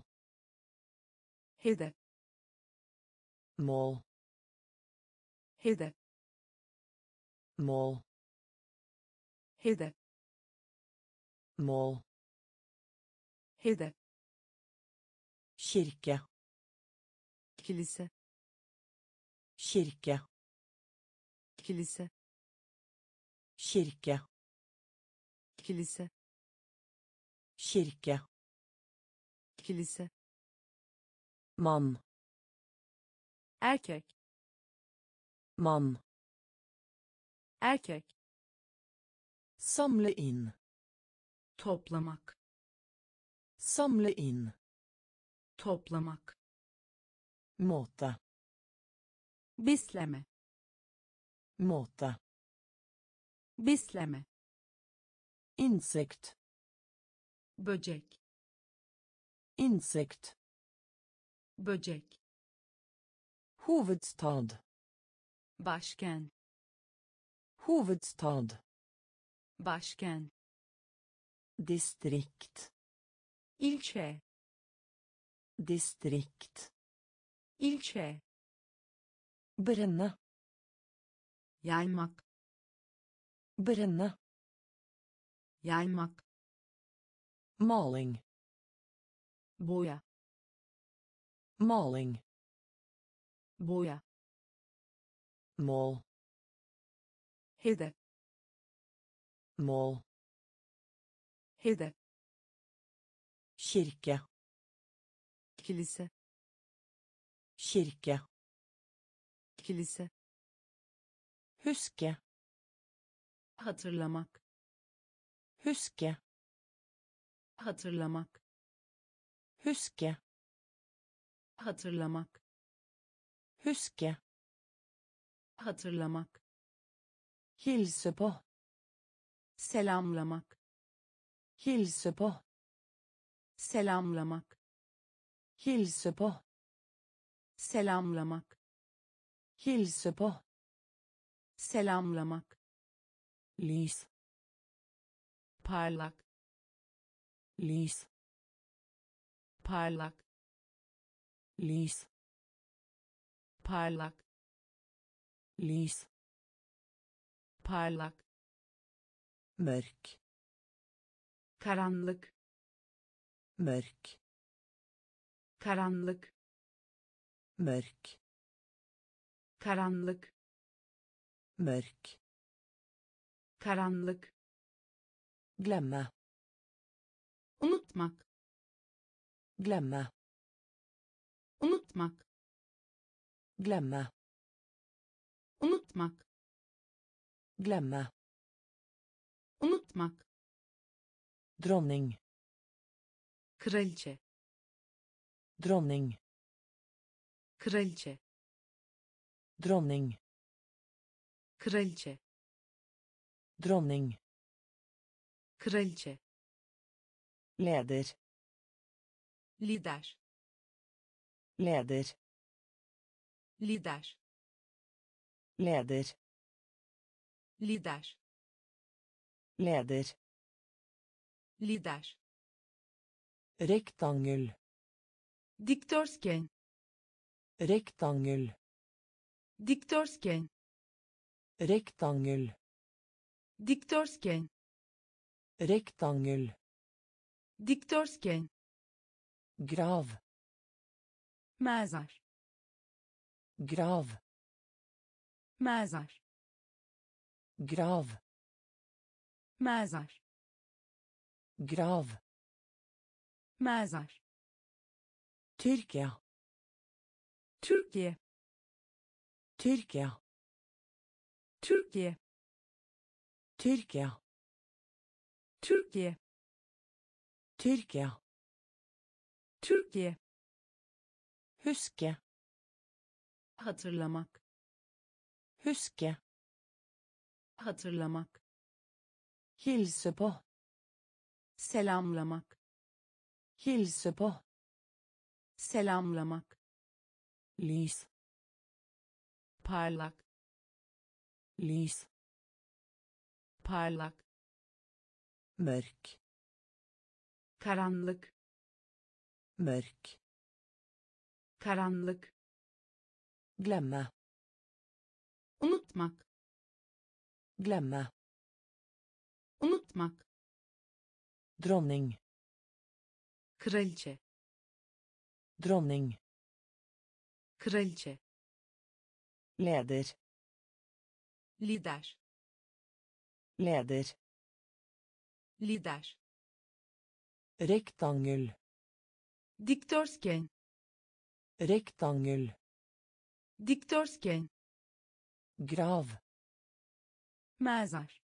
Hedef. Mål. Hedef. Mål. Hedef. Mål. Hedef. Kirke. Kilise. Kirke. Kilise. Kirke. Kilise. Kirke. Kilise. Mann. Erkek. Mann. Erkek. Samle inn. Toplamak. Samle inn. Toplamak. Måte. Besleme. Måte. Besleme. Insekt. Böcek. Insekt. Böcek. Hovedstad. Başkent. Hovedstad. Başkent. Distrikt. İlçe. Distrikt. İlçe. Brenne. Yaymak. Brenne. Yaymak. Maling. Boya. Maling. Boya. Mål. Hedef. Mål. Hedef. Kirke. Kilise. Kirke. Kilise. Huske. Hatırlamak. Huske. Hatırlamak. Huske. Hatırlamak. Huske. Hatırlamak. Hilse på. Selamlamak. Hilse på. Selamlamak. Hilse på. Selamlamak. Hilse på. Selamlamak. Lys. Parlak. Lys. Parlak. Lys. Parlak. Lys. Parlak. Mörk. Karanlık. Mörk. Karanlık. Mörk. Karanlık. Mörk. Karanlık. Glemme. Unutmak. Glemme. Unutmak. Glemme. Unutmak. Glemme. Unutmak. Dronning. Kraliçe. Dronning. Kraliçe. Dronning. Kraliçe. Dronning. Kraliçe. Leder. Lider. Leder. Lider. Leder. Lider. Leder. Lider. Rektangel. Dikdörtgen. Rektangel. Dikdörtgen. Rektangel. Dikdörtgen. Rektangel. Dikdörtgen. Grav. Mezar. Grav. Mezar. Grav. Mezar. Grav. Mezar. Türkiye. Türkiye. Türkiye. Türkiye. Türkiye. Türkiye. Türkiye. Türkiye. Huske. Hatırlamak. Huske. Hatırlamak. Hilse på. Selamlamak. Hilse på. Selamlamak. Lys. Parlak. Lys. Parlak. Mörk. Karanlık. Mörk. Karanlık. Glemme. Unutmak. Glemme. Unutmak. Dronning. Kraliçe. Dronning. Kraliçe. Leder. Lider. Leder. Lider. Rektangel. Dikdörtgen. Rektangel. Dikdörtgen. Grav. Mezar.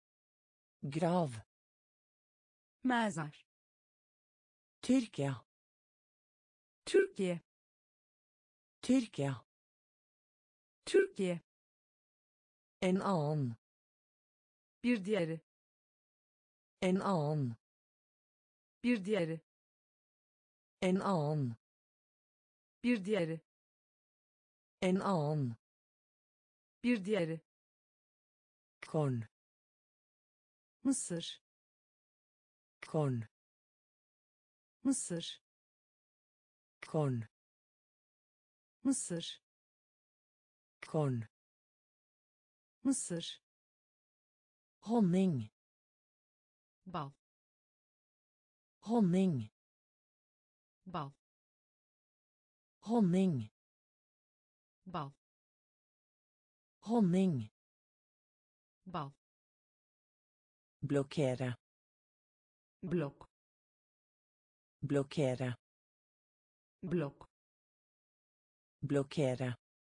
Grav. Mezar. Türkiye. Türkiye. Türkiye. Türkiye. En annen. Bir diğeri. En annen. Bir diğeri. En annen. Bir diğeri. En annen. Bir diğeri. Korn. Mısır. Korn. Mısır. Korn. Mısır. Korn. Mısır. Honning. Bal. Honning. Bal. Honning. Bal. Honning. Bal. Blockera. Blok. Blockera. Blok. Blockera.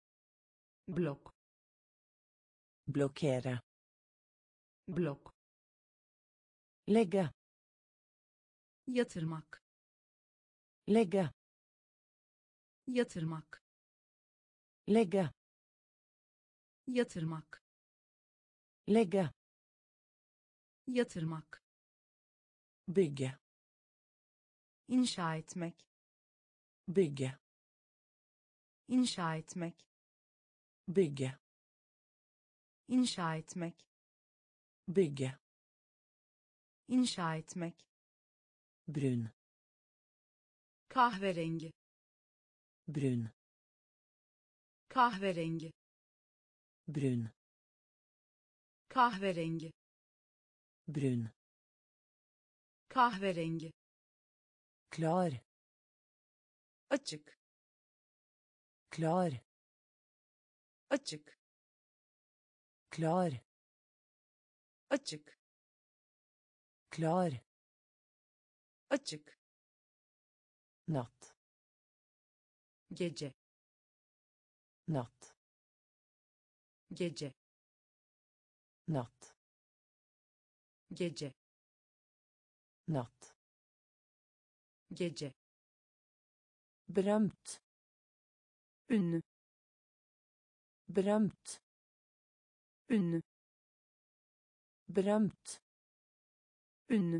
Blok. Blockera. Blok. Lägga. Yatırmak. Lägga. Yatırmak. Lägga. Yatırmak. Lägga. Yatırmak. Bygga. İnşa etmek. Bygga. İnşa etmek. Bygga. İnşa etmek. Bygga. İnşa etmek. Brun. Kahverengi. Brun. Kahverengi. Brun. Kahverengi. Brun. Kahverengi. Klar. Açık. Klar. Açık. Klar. Açık. Klar. Açık. Natt. Gece. Natt. Gece. Natt. Gece. Natt. Gece. Berömt. Ünlü. Berömt. Ünlü. Berömt. Ünlü.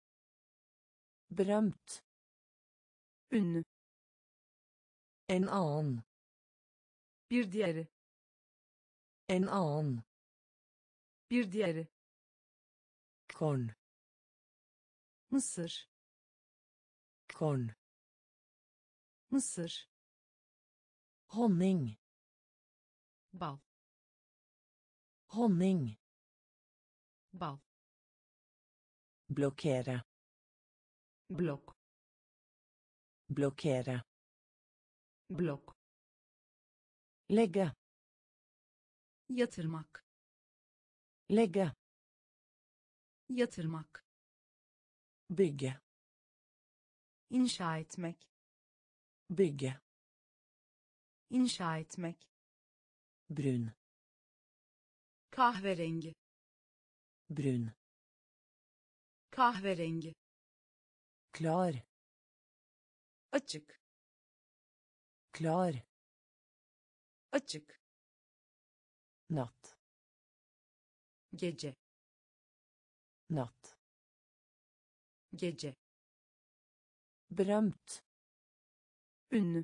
Berömt. Ünlü. En annen. Bir diğeri. En annen. Bir diğeri. Korn. Mısır. Korn. Mısır. Honning. Bal. Honning. Bal. Blockera. Blok. Blockera. Blok. Lägga. Yatırmak. Lägga. Yatırmak. Bygga. İnşa etmek. Bygga. İnşa etmek. Brun. Kahverengi. Brun. Kahverengi. Klar. Açık. Klar. Açık. Natt. Gece. Natt. Gece. Berömt. Ünlü.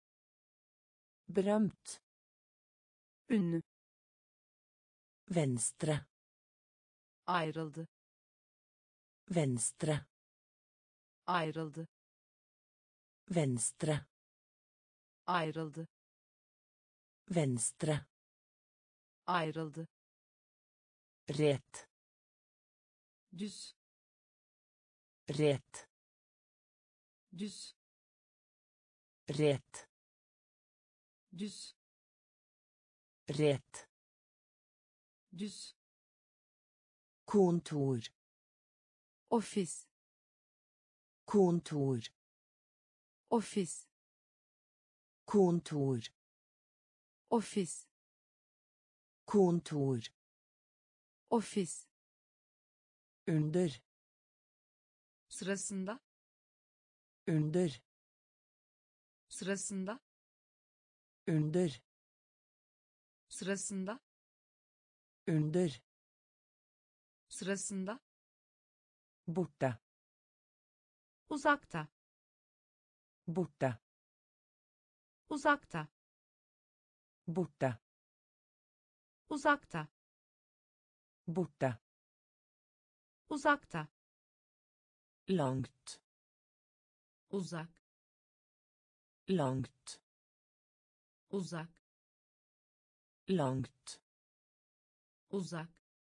Berömt. Ünlü. Venstre. Ayrıldı. Venstre. Ayrıldı. Venstre. Ayrıldı. Venstre. Ayrıldı. Rätt. Düz. Rätt. Düz. Rätt. Düz. Rätt. Düz. Kontor. Ofis. Kontor. Ofis. Kontor. Ofis. Kontor. Ofis. Under. Sırasında. Under. Sırasında. Under. Sırasında. Under. Sırasında. Borte. Uzakta. Borte. Uzakta. Borte. Uzakta. Borte. Uzakta. Langt. Uzak. Langt. Uzak. Langt. Uzak.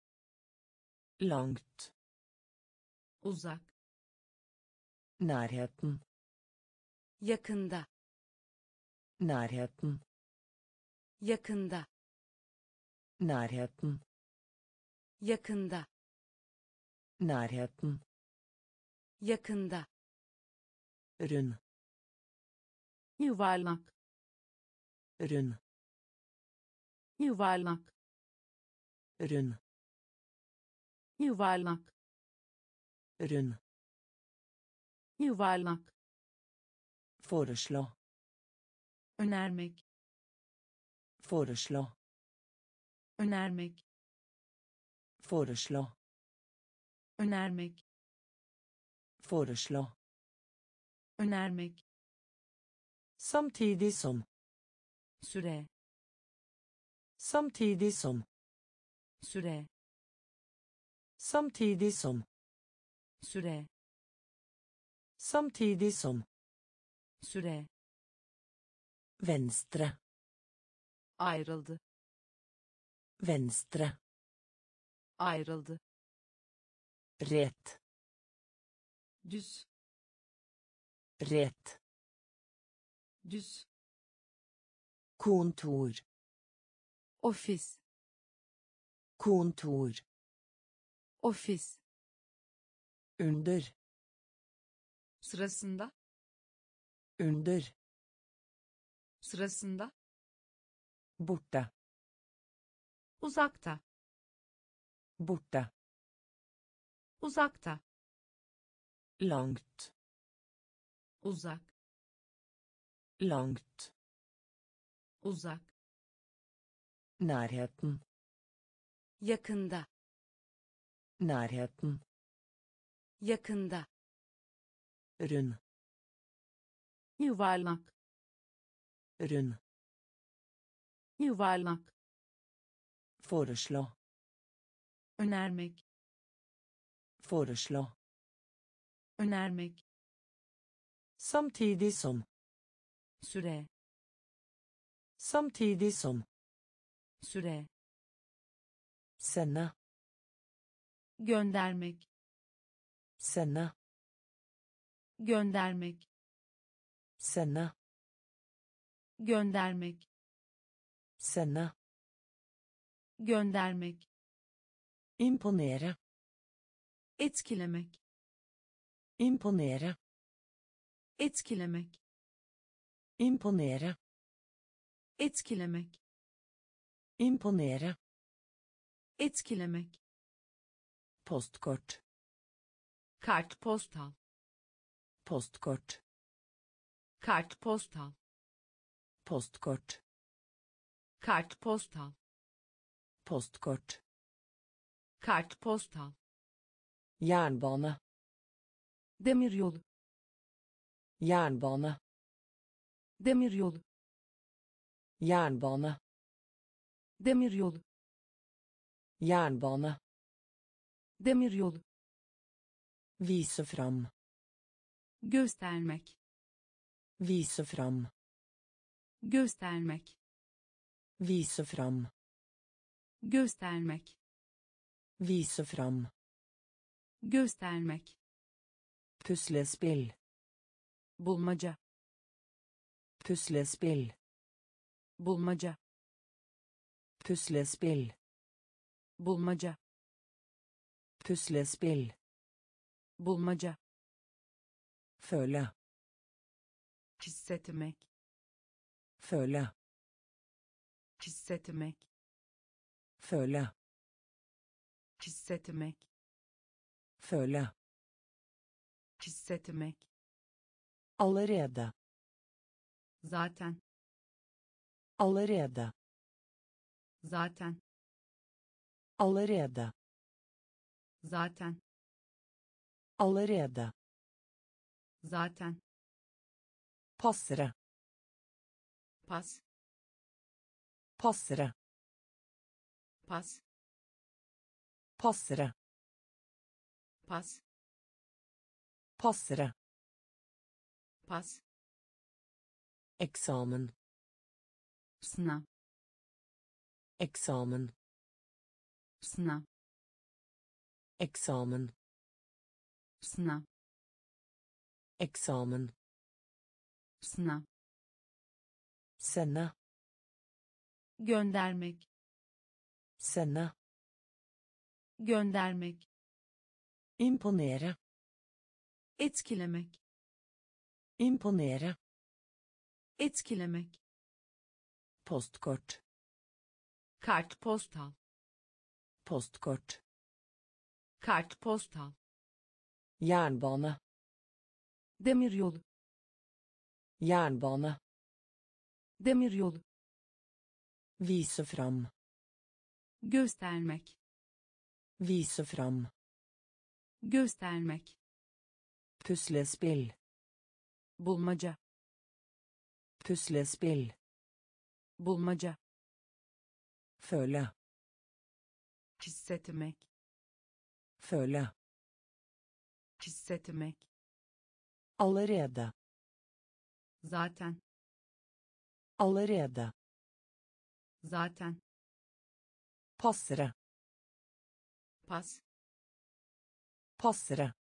Langt. Uzak. Nærheten. Yakında. Nærheten. Yakında. Nærheten. Yakında. Nærheten. Yakında. Rund. Yuvarlak. Rund. Yuvarlak. Rund. Yuvarlak. Rund. Yuvarlak. Foreslå. Önermek. Foreslå. Önermek. Foreslå. Önermek. Foreslå. Önermek. Samtidig som. Süre. Samtidig som. Süre. Samtidig som. Süre. Samtidig som. Süre. Venstre. Ayrıldı. Venstre. Ayrıldı. Rett. Düz. Rett. Düz. Kontor. Ofis. Kontor. Ofis. Under. Sırasında. Under. Sırasında. Borte. Uzakta. Borte. Uzakta. Langt. Uzak. Langt. Uzak. Nærheten. Yakında. Nærheten. Yakında. Rund. Yuvarlak. Rund. Yuvarlak. Foreslå. Önermek. Foreslå. Önermek. Samtidig som. Süre. Samtidig som. Süre. Sende. Göndermek. Sende. Göndermek. Sende. Göndermek. Sende. Göndermek. Imponere. Etkilemek. Imponere. Etkilemek. Imponere. Etkilemek. Imponere. Etkilemek. Postkort. Kartpostal. Postkort. Kartpostal. Postkort. Kartpostal. Postkort. Kartpostal. Jernbane. Demiryolu. Jernbane. Demiryolu. Jernbane. Demiryolu. Jernbane. Demiryolu. Vise fram. Göstermek. Vise fram. Göstermek. Vise fram. Göstermek. Vise fram. Göstermek. Puslespill. Bulmaca. Puslespill. Bulmaca. Puslespill. Bulmaca. Puslespill. Bulmaca. Føle. Hissetmek. Føle. Hissetmek. Føle. Hissetmek. Føle. Hissetmek. Allerede. Zaten. Allerede. Zaten. Allerede. Zaten. Allerede. Zaten. Passere. Pas. Passere. Pas. Passere. Pas. Passere. Pas. Eksamen. Sınav. Eksamen. Sınav. Eksamen. Sınav. Eksamen. Sınav. Sende. Göndermek. Sende. Göndermek. Imponere. Etkilemek. Imponere. Etkilemek. Postkort. Kartpostal. Postkort. Kartpostal. Jernbane. Demiryolu. Jernbane. Demiryolu. Vise fram. Göstermek. Vise fram. Göstermek. Puslespill. Bulmaca. Puslespill. Bulmaca. Føle. Hissetmek. Føle. Hissetmek. Allerede. Zaten. Allerede. Zaten. Passere. Pas. Passere.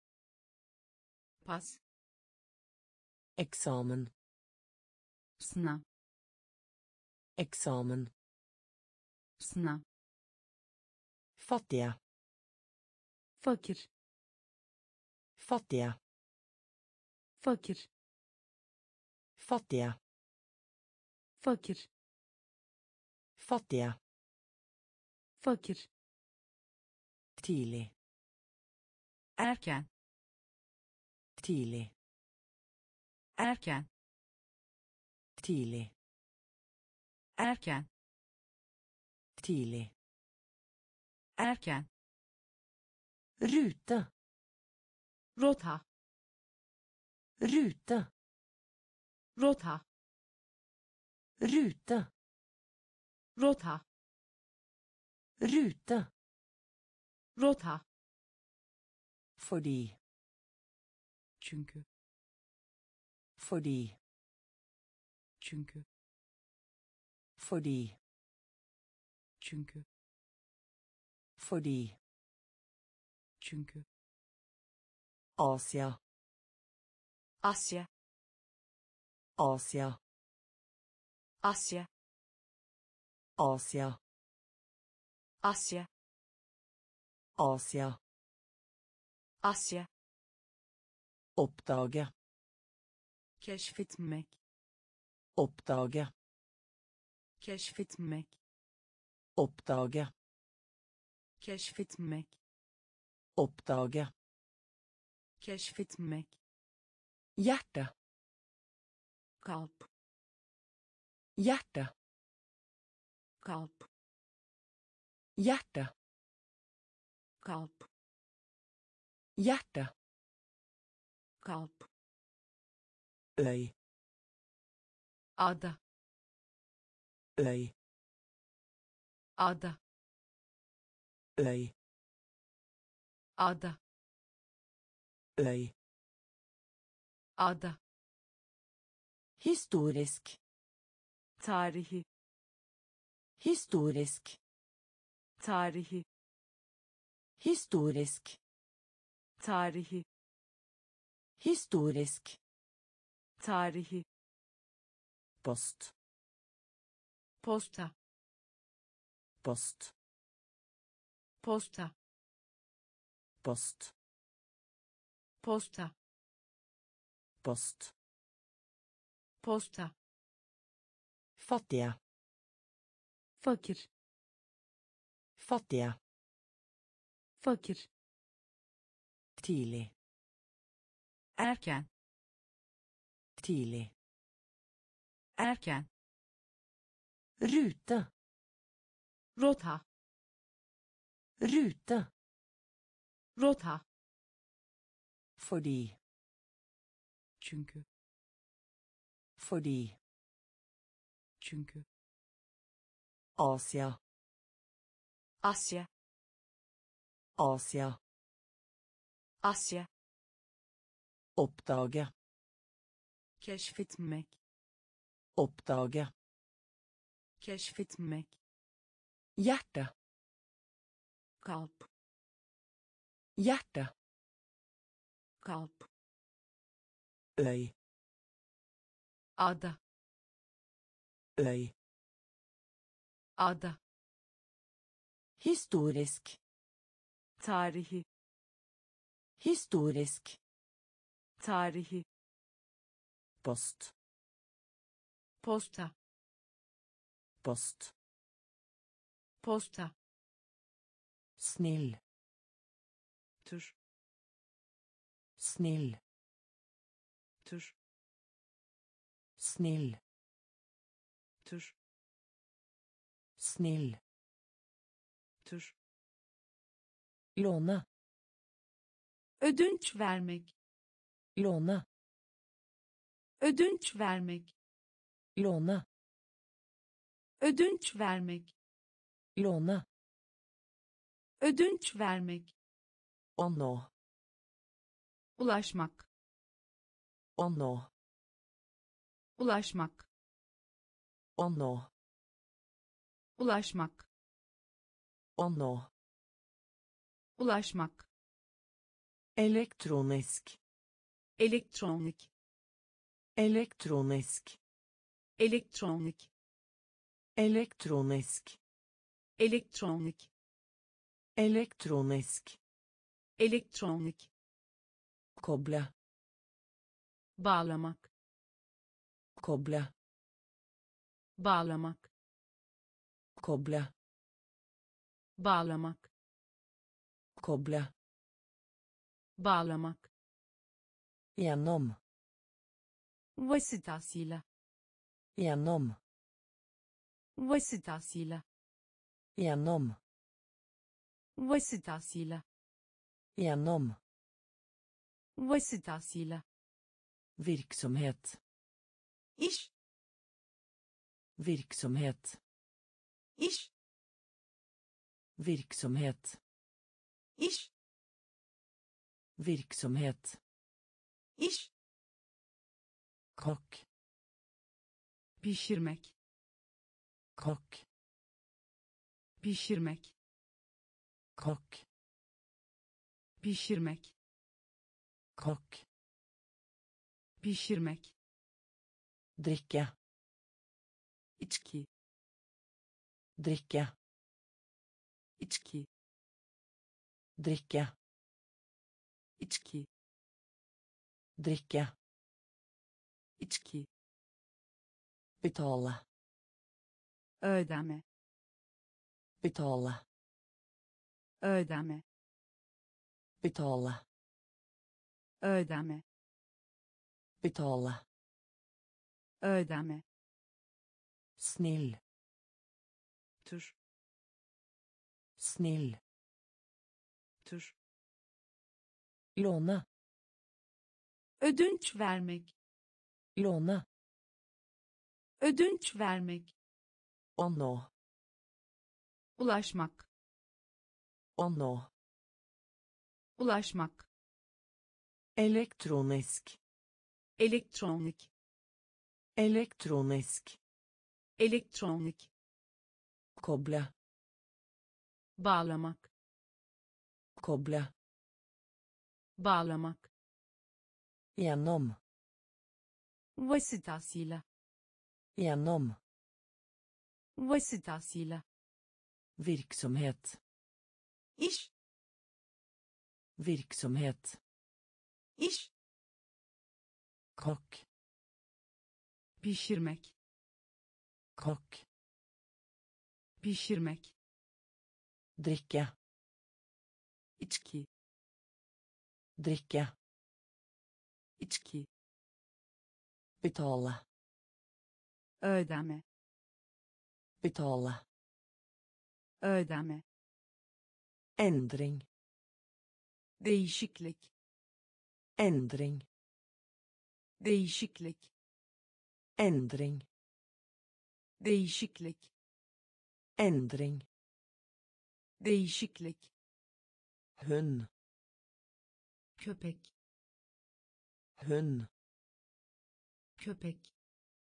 Pas. Eksamen. Sınav. Eksamen. Sınav. Fattige. Fakir. Fattige. Fakir. Fattige. Fakir. Fattige. Fakir. Tidlig. Erken. Tidlig. Erken. Tidlig. Erken. Tidlig. Erken. Rute. Rota. Rute. Rota. Rute. Rota. Rute. Rota. Fordi. Çünkü. Fordi. Çünkü. Fordi. Çünkü. Fordi. Çünkü. Asya. Asya. Asya. Asya. Asya. Asya. Asya. Asya. Oppdage. Keşfetmek. Oppdage. Keşfetmek. Oppdage. Keşfetmek. Oppdage. Keşfetmek. Hjerte. Kalp. Hjerte. Kalp. Hjerte. Kalp. Hjerte. Kalp. Øy. Ada. Øy. Ada. Øy. Ada. Øy. Ada. Historisk. Tarihi. Historisk. Tarihi. Historisk. Tarihi. Historisk. Tarihi. Post. Posta. Post. Posta. Post. Posta. Post. Posta. Fattige. Fakir. Fattige. Fakir. Tidlig. Erken. Tidlig. Erken. Rute. Rota. Rute. Rota. Fordi. Çünkü. Fordi. Çünkü. Asia. Asya. Asia. Asya. Oppdage. Keşfetmek. Oppdage. Keşfetmek. Hjerte. Kalp. Hjerte. Kalp. Øy. Ada. Øy. Ada. Historisk. Tarihi. Historisk. Tarihi. Post. Posta. Post. Posta. Snill. Tür. Snill. Tür. Snill. Tür. Snill. Tür. Låne. Ödünç vermek. Låne. Ödünç vermek. Låne. Ödünç vermek. Låne. Ödünç vermek. Å nå. Ulaşmak. Å nå. Ulaşmak. Å nå. Ulaşmak. Å nå. Ulaşmak. Elektronisk. Elektronik. Elektronisk. Elektronik. Elektronisk. Elektronik. Elektronisk. Elektronik. Koble. Bağlamak. Koble. Bağlamak. Koble. Bağlamak. Koble. Bağlamak. Gjennom. Vasıtasıyla. Gjennom. Vasıtasıyla. Gjennom. Vasıtasıyla. Gjennom. Vasıtasıyla. Virksomhet. İş. Virksomhet. İş. Virksomhet. İş. Virksomhet. İş. Kokk. Pişirmek. Kokk. Pişirmek. Kokk. Pişirmek. Kokk. Pişirmek. Drikke. İçki. Drikke. İçki. Drikke. İçki. Drikke. İçki. Betale. Ödeme. Betale. Ödeme. Betale. Ödeme. Betale. Ödeme. Snill. Tür. Snill. Tür. Låne. Ödünç vermek. Låne. Ödünç vermek. Å nå. Ulaşmak. Å nå. Ulaşmak. Elektronisk. Elektronik. Elektronisk. Elektronik. Koble. Bağlamak. Koble. Bağlamak. Gjennom. Vasıtasıyla. Gjennom. Vasıtasıyla. Virksomhet. İş. Virksomhet. İş. Kokk. Pişirmek. Kokk. Pişirmek. Drikke. İçki. Drikke. İçki. Betale. Ödeme. Betale. Ödeme. Endring. Değişiklik. Endring. Değişiklik. Endring. Değişiklik. Endring. Değişiklik. Hund. Köpek. Hund. Köpek.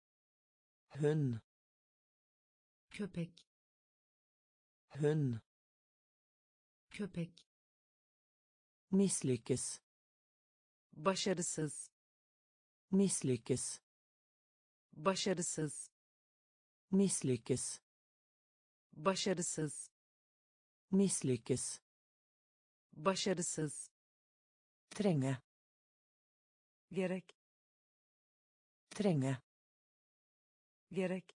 Hund. Köpek. Hund. Köpek. Misslyckas. Başarısız. Misslyckas. Başarısız. Misslyckas. Başarısız. Misslyckas. Başarısız. Trenge. Gerek. Trenge. Gerek.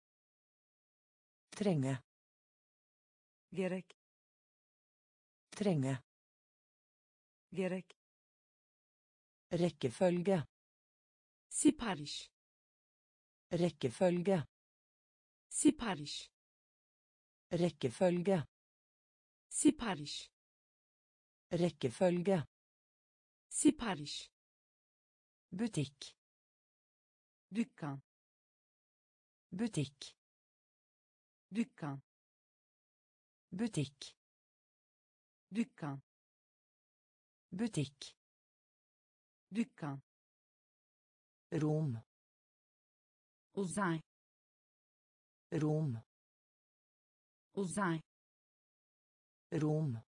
Trenge. Gerek. Trenge. Gerek. Rekkefølge. Sipariş. Rekkefølge. Sipariş. Rekkefølge. Sipariş. Rekkefølge. Sipariş. Butikk. Dükkan. Butikk. Dükkan. Butikk. Dükkan. Butikk. Dükkan. Rom. Uzay. Rom. Uzay. Rom.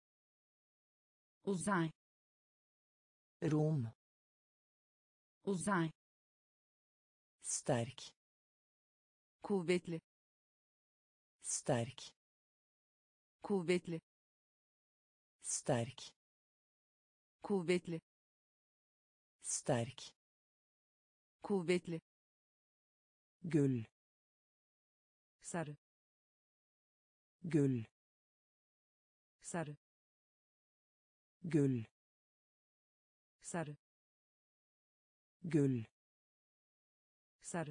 Uzay. Rom. Uzay. Sterk. Kuvvetli. Sterk. Kuvvetli. Sterk. Kuvvetli. Sterk. Kuvvetli. Gull. Sarı. Gull. Sarı. Gull. Sarı. Gull. Sarı.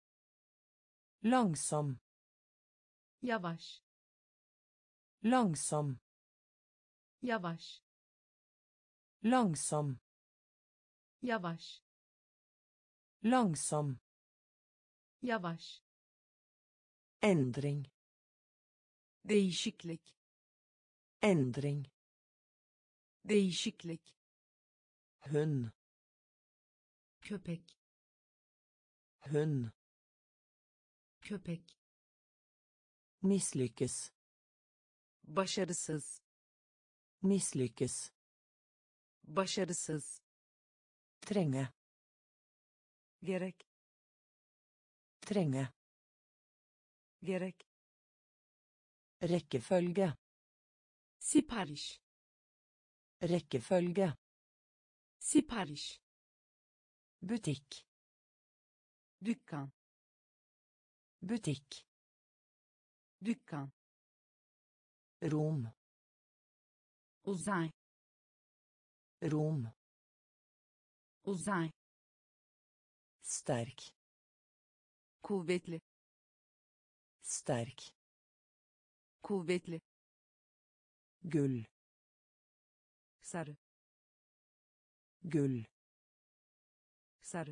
Langsom. Yavaş. Langsom. Yavaş. Langsom. Yavaş. Langsom. Yavaş. Endring. Değişiklik. Endring. Değişiklik. Hund. Köpek. Hund. Köpek. Misslyckas. Başarısız. Misslyckas. Başarısız. Trenge. Gerek. Trenge. Gerek. Rekkefølge. Sipariş. Rekkefølge. Sipariş. Butikk. Dükkan. Butikk. Dükkan. Rom. Uzay. Rom. Uzay. Sterk. Kuvvetli. Sterk. Kuvvetli. Gull. Sarı. Gull. Sarı.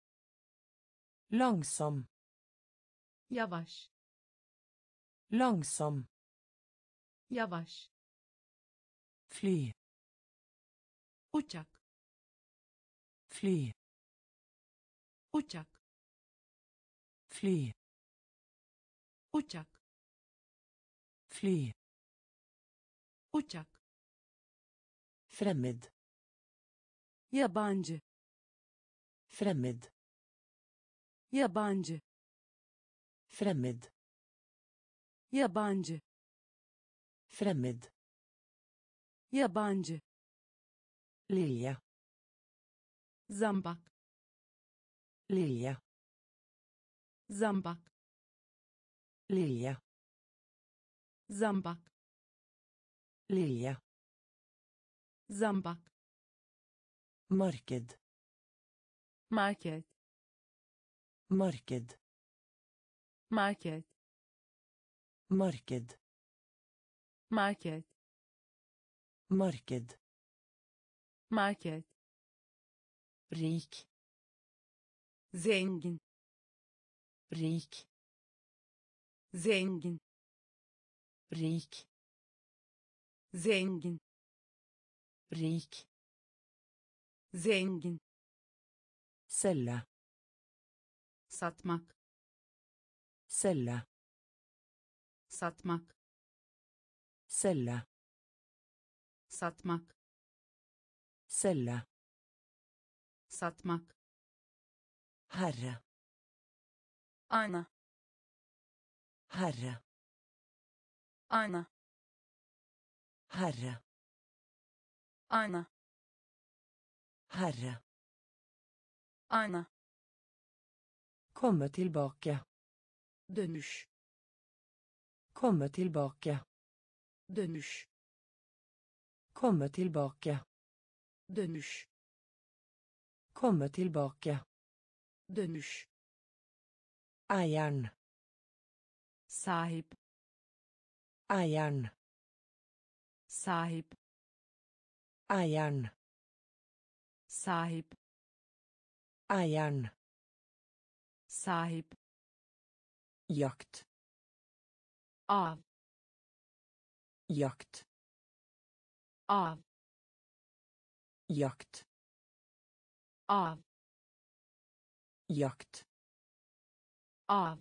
Langsom. Yavaş. Langsom. Yavaş. Fly. Uçak. Fly. Uçak. Fly. Uçak. Fly. Uçak. Fremmed. Yabancı. Fremmed. Yabancı. Fremmed. Yabancı. Fremmed. Yabancı. Lilja. Zambak. Lilja. Zambak. Lilja. Zambak. Lilja. Zambak. Marked. Market. Marked. Market. Marked. Market. Marked. market, Rik. zengin, Rik. zengin, Rik. zengin, Rik. zengin, Selge. satmak, Selge. satmak, Selge. satmak, Selge. satmak, Herre. ana, Herre. ana, Herre. ana, Herre. ana, Komme tilbake. dönüş, Komme tilbake. dönüş, Komme tilbake. dönüş, Komme tilbake. dönüş, Eieren. sahip, Eieren. sahip, Eieren. sahip, Eieren. sahip, Jakt. av, Jakt. av, Jakt. av, Jakt. av,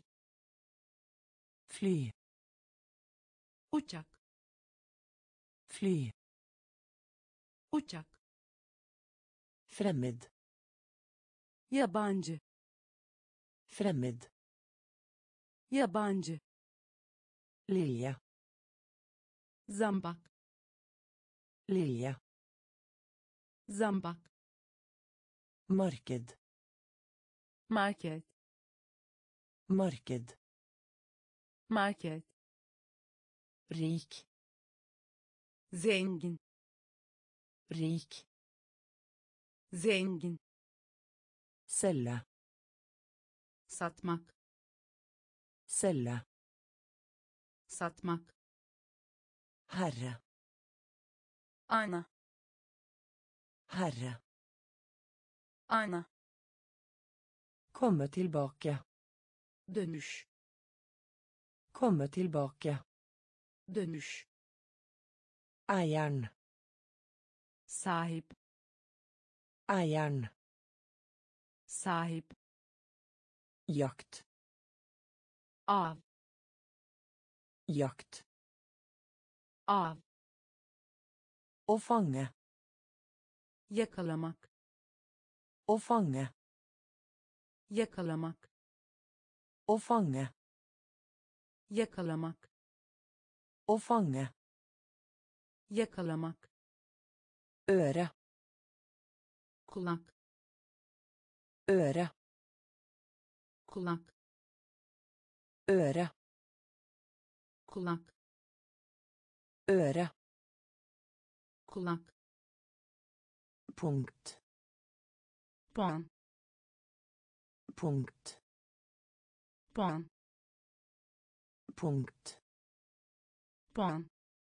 Fly. uçak, Fly. uçak, Fremmed. yabancı, Fremmed. yabancı, Lilje. zambak, Lilje. zambak, Marked. market, Marked. market, Rik. zengin, Rik. zengin, Selge. satmak, Selge. satmak, Herre. ana, Herre. ana, Komme tilbake. dönüş, Komme tilbake. dönüş, Eieren. sahip, Eieren. sahip, Jakt. av, Jakt. av, Å fange. yakalamak, Å fange. yakalamak, Å fange. yakalamak, Å fange. yakalamak, Øre. kulak, Øre. kulak, Øre. kulak, Øre. kulak, Punkt. puan, Punkt. puan, Punkt. puan,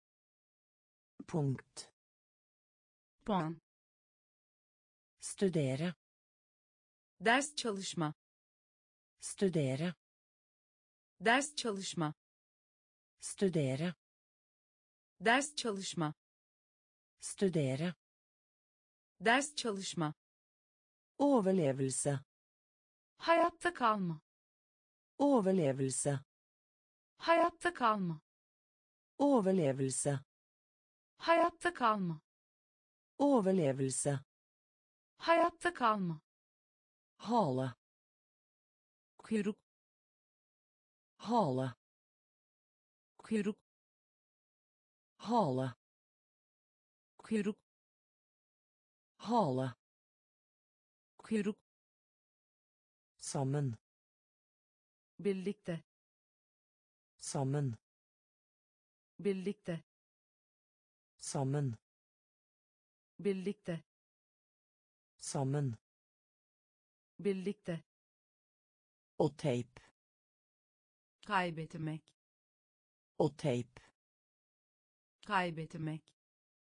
Punkt. puan, Studere. ders çalışma, Studere. ders çalışma, Studere. ders çalışma, Studere. ders çalışma, Overlevelse. hayatta kalma, Overlevelse. hayatta kalma, Overlevelse. hayatta kalma, Overlevelse. hayatta kalma, Hale. kuyruk, Hale. kuyruk, Hale. kuyruk, Hale. kuyruk, Sammen. birlikte, Sammen. birlikte, Sammen. birlikte, Sammen. birlikte, Og teip. kaybetmek, Og teip. kaybetmek,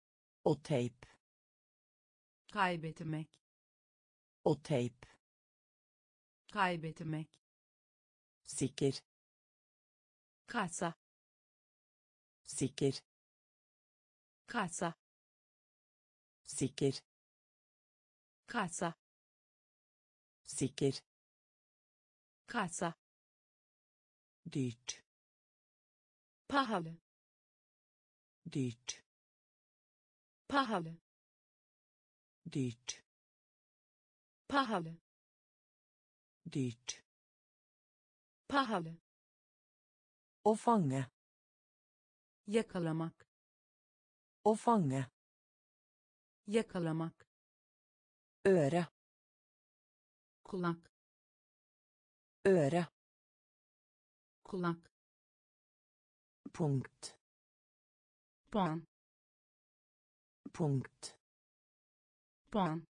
O tape. Kaybetmek. O tape. Kaybetmek. Sikker. Kasa. Sikker. Kasa. Sikker. Kasa. Sikker. Kasa. Dyrt. Pahalı. Dyrt. Pahalı. Dyrt. Pahalı. Dyrt. Pahalı. Å fange. Yakalamak. Å fange. Yakalamak. Øre. Kulak. Øre. Kulak. Punkt. Puan. Punkt. Puan.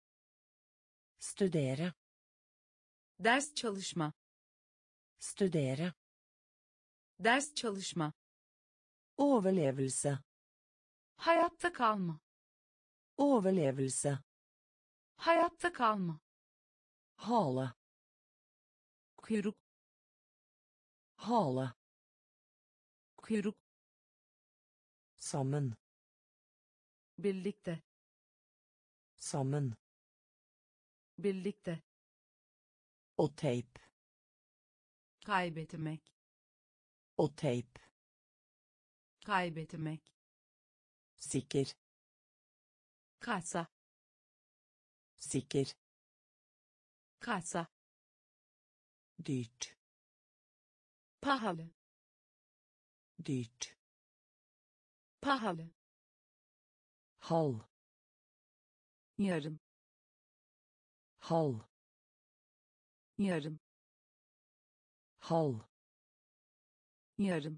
Studere. Ders çalışma. Studere. Ders çalışma. Overlevelse. Hayatta kalma. Overlevelse. Hayatta kalma. Hale. Kuyruk. Hale. Kuyruk. Sammen. Birlikte. Sammen. Birlikte. O tape. Kaybetmek. O tape. Kaybetmek. Sikker. Kasa. Sikker. Kasa. Dyrt. Pahalı. Dyrt. Pahalı. Halv. Yarım. Halv. Yarım. Halv. Yarım.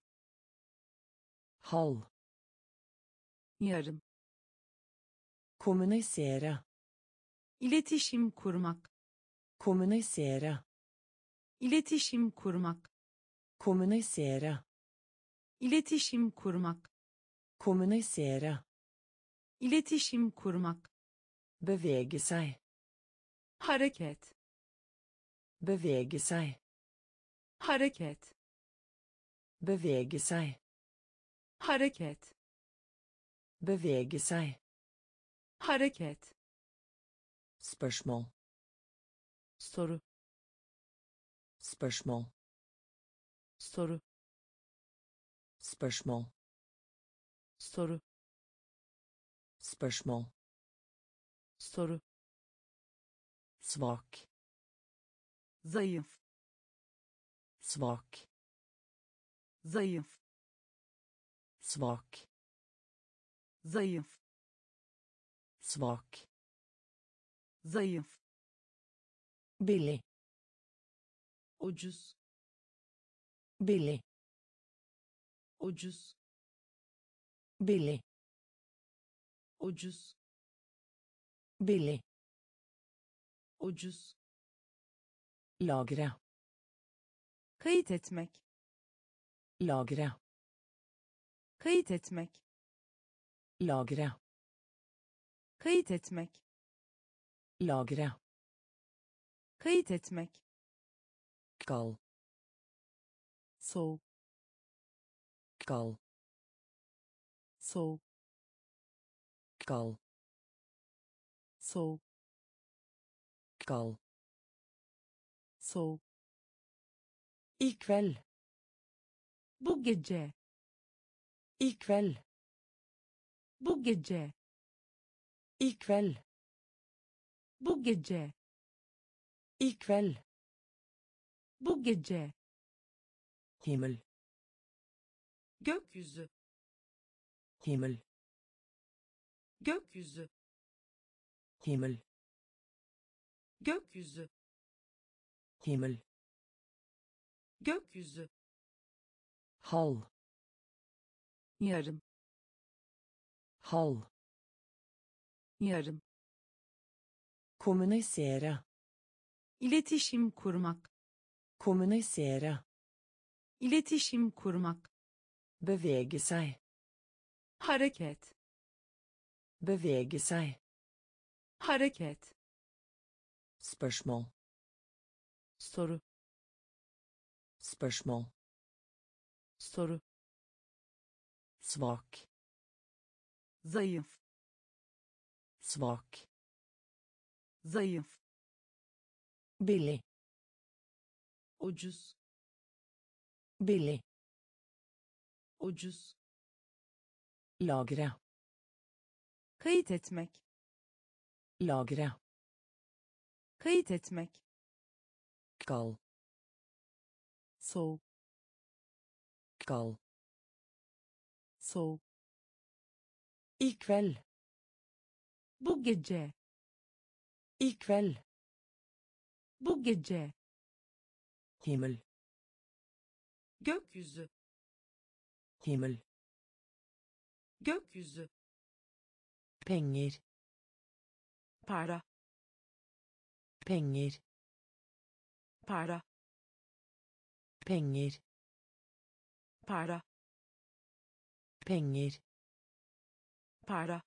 Halv. Yarım. Kommunisere. İletişim kurmak. Kommunisere. İletişim kurmak. Kommunisere. İletişim kurmak. Kommunisere. İletişim kurmak. Bevege seg. Hareket. Bevege seg. Hareket. Bevege seg. Hareket. Bevege seg. Hareket. Spørsmål. Soru. Spørsmål. Soru. Spørsmål. Soru. Spørsmål. Soru. Svak. Zayıf. Svak. Zayıf. Svak. Zayıf. Svak. Zayıf. Billig. Ucuz. Billig. Ucuz. Billig. Ucuz. Billig. Ucuz. Lagre. Kayıt etmek. Lagre. Kayıt etmek. Lagre. Kayıt etmek. Lagre. Kayıt etmek. Kal. Soğuk. Kal. Soğuk. Kal. Soğuk. Kal. Soğuk. I kveld. Bu gece. I kveld. Bu gece. I kveld. Bu gece. I kveld. Bu gece. Himmel. Gökyüzü. Himmel. Gökyüzü. Himmel. Gökyüzü. Himmel. Gökyüzü. Halv. Yarım. Halv. Yarım. Kommunisere. İletişim kurmak. Kommunisere. İletişim kurmak. Bevege seg. Hareket. Bevege seg. Hareket. Spørsmål. Soru. Spørsmål. Soru. Svak. Zayıf. Svak. Zayıf. Billig. Ucuz. Billig. Ucuz. Lagre. Kayıt etmek. Lagre. Kayıt etmek. Kal. Soğuk. Kal. Soğuk. I kveld. Bu gece. I kveld. Bu gece. Himmel. Gökyüzü. Himmel. Gökyüzü. Penger. Para. Penger. Para. Penger. Para. Penger. Para.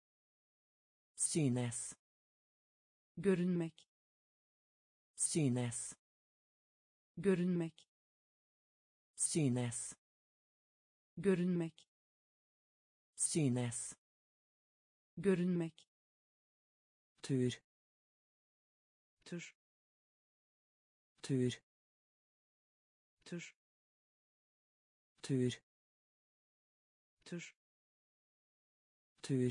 Synes. Görünmek. Synes. Görünmek. Synes. Görünmek. Synes. Görünmek. Tur. Tür. Tur. Tür. Tur. Tür. Tur.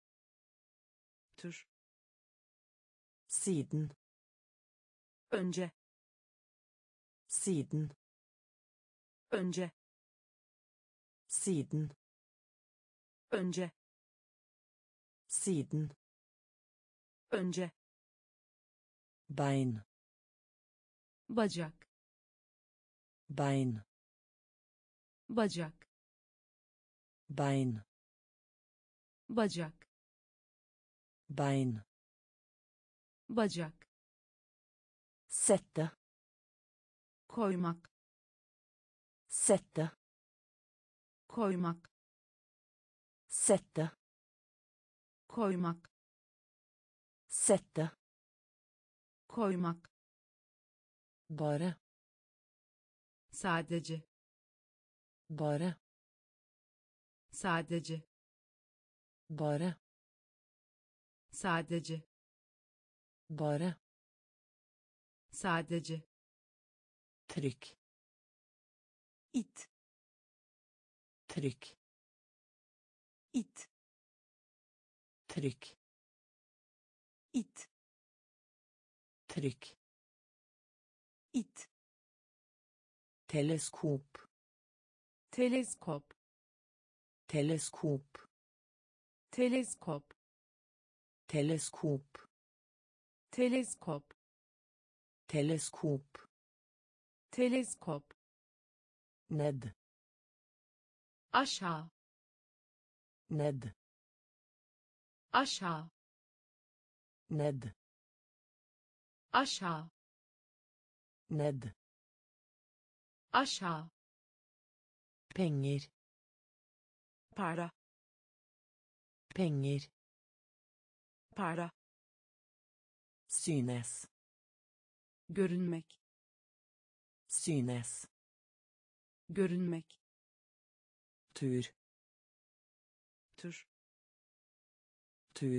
Tür. Siden. Önce. Siden. Önce. Siden. Önce. Siden. Önce. Bein. Bacak. Bein. Bacak. Bein. Bacak. Bein. Bacak. Sette. Koymak. Sette. Koymak. Sette. Koymak. Sette. Koymak. Bare. Sadece. Bare. Sadece. Bare. Sadece. Bare. Sadece. Trykk. İt. Trykk. İt. Trykk. İt. Trykk. İt. Teleskop. Teleskop. Teleskop. Teleskop. Teleskop. Teleskop. Teleskop. Teleskop. Ned. Aşağı. Ned. Aşağı. Ned. Aşağı. Ned. Aşağı. Penger. Para. Penger. Para. Synes. Görünmek. Synes. Görünmek. Tur. Tür. Tur.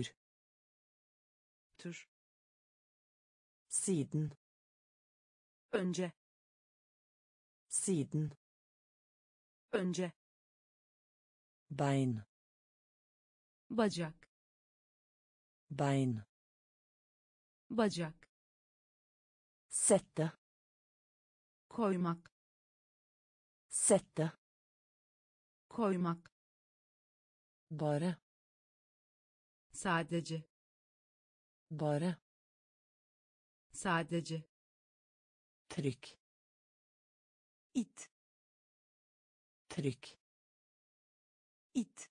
Tür. Siden. Önce. Siden. Önce. Bein. Bacak. Bein. Bacak. Sette. Koymak. Sette. Koymak. Bare. Sadece. Bare. Sadece. Trykk. İt. Trykk. İt.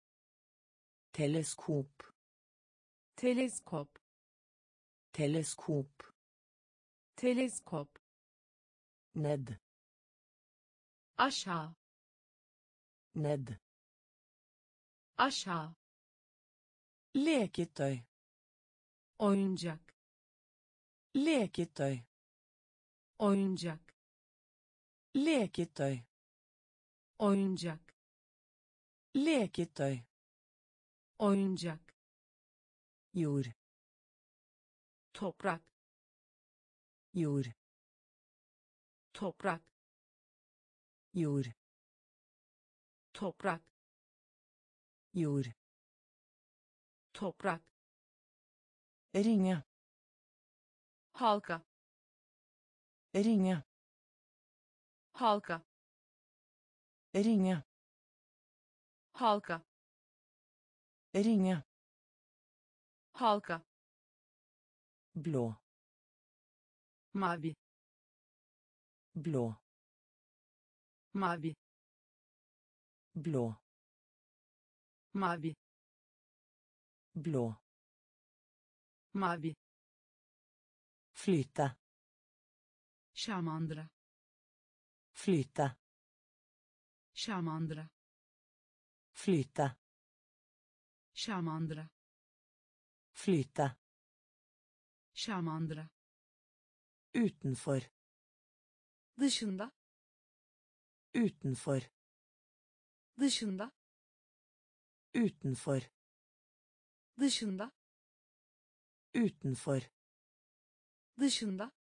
Teleskop. Teleskop. Teleskop. Teleskop. Ned. Aşağı. Ned. Aşağı. Leketøy. Oyuncak. Leketøy. Oyuncak. Leketøy. Oyuncak. Leketøy. Oyuncak. Jord. Toprak. Jord. Toprak. Jord. Toprak. Jord. Toprak. Ringe. Halka. Ringe. Halka. Ringe. Halka. Ringe. Halka. Blå. Mavi. Blå. Mavi. Blå. Mavi. Blå. Mavi. Flyte. Şamandıra. Flyte. Şamandıra. Flyte. Şamandıra. Flyte. Şamandıra. Utenfor. Dışında. Utenfor. Dışında. Utenfor. Dışında. Utenfor. Dışında.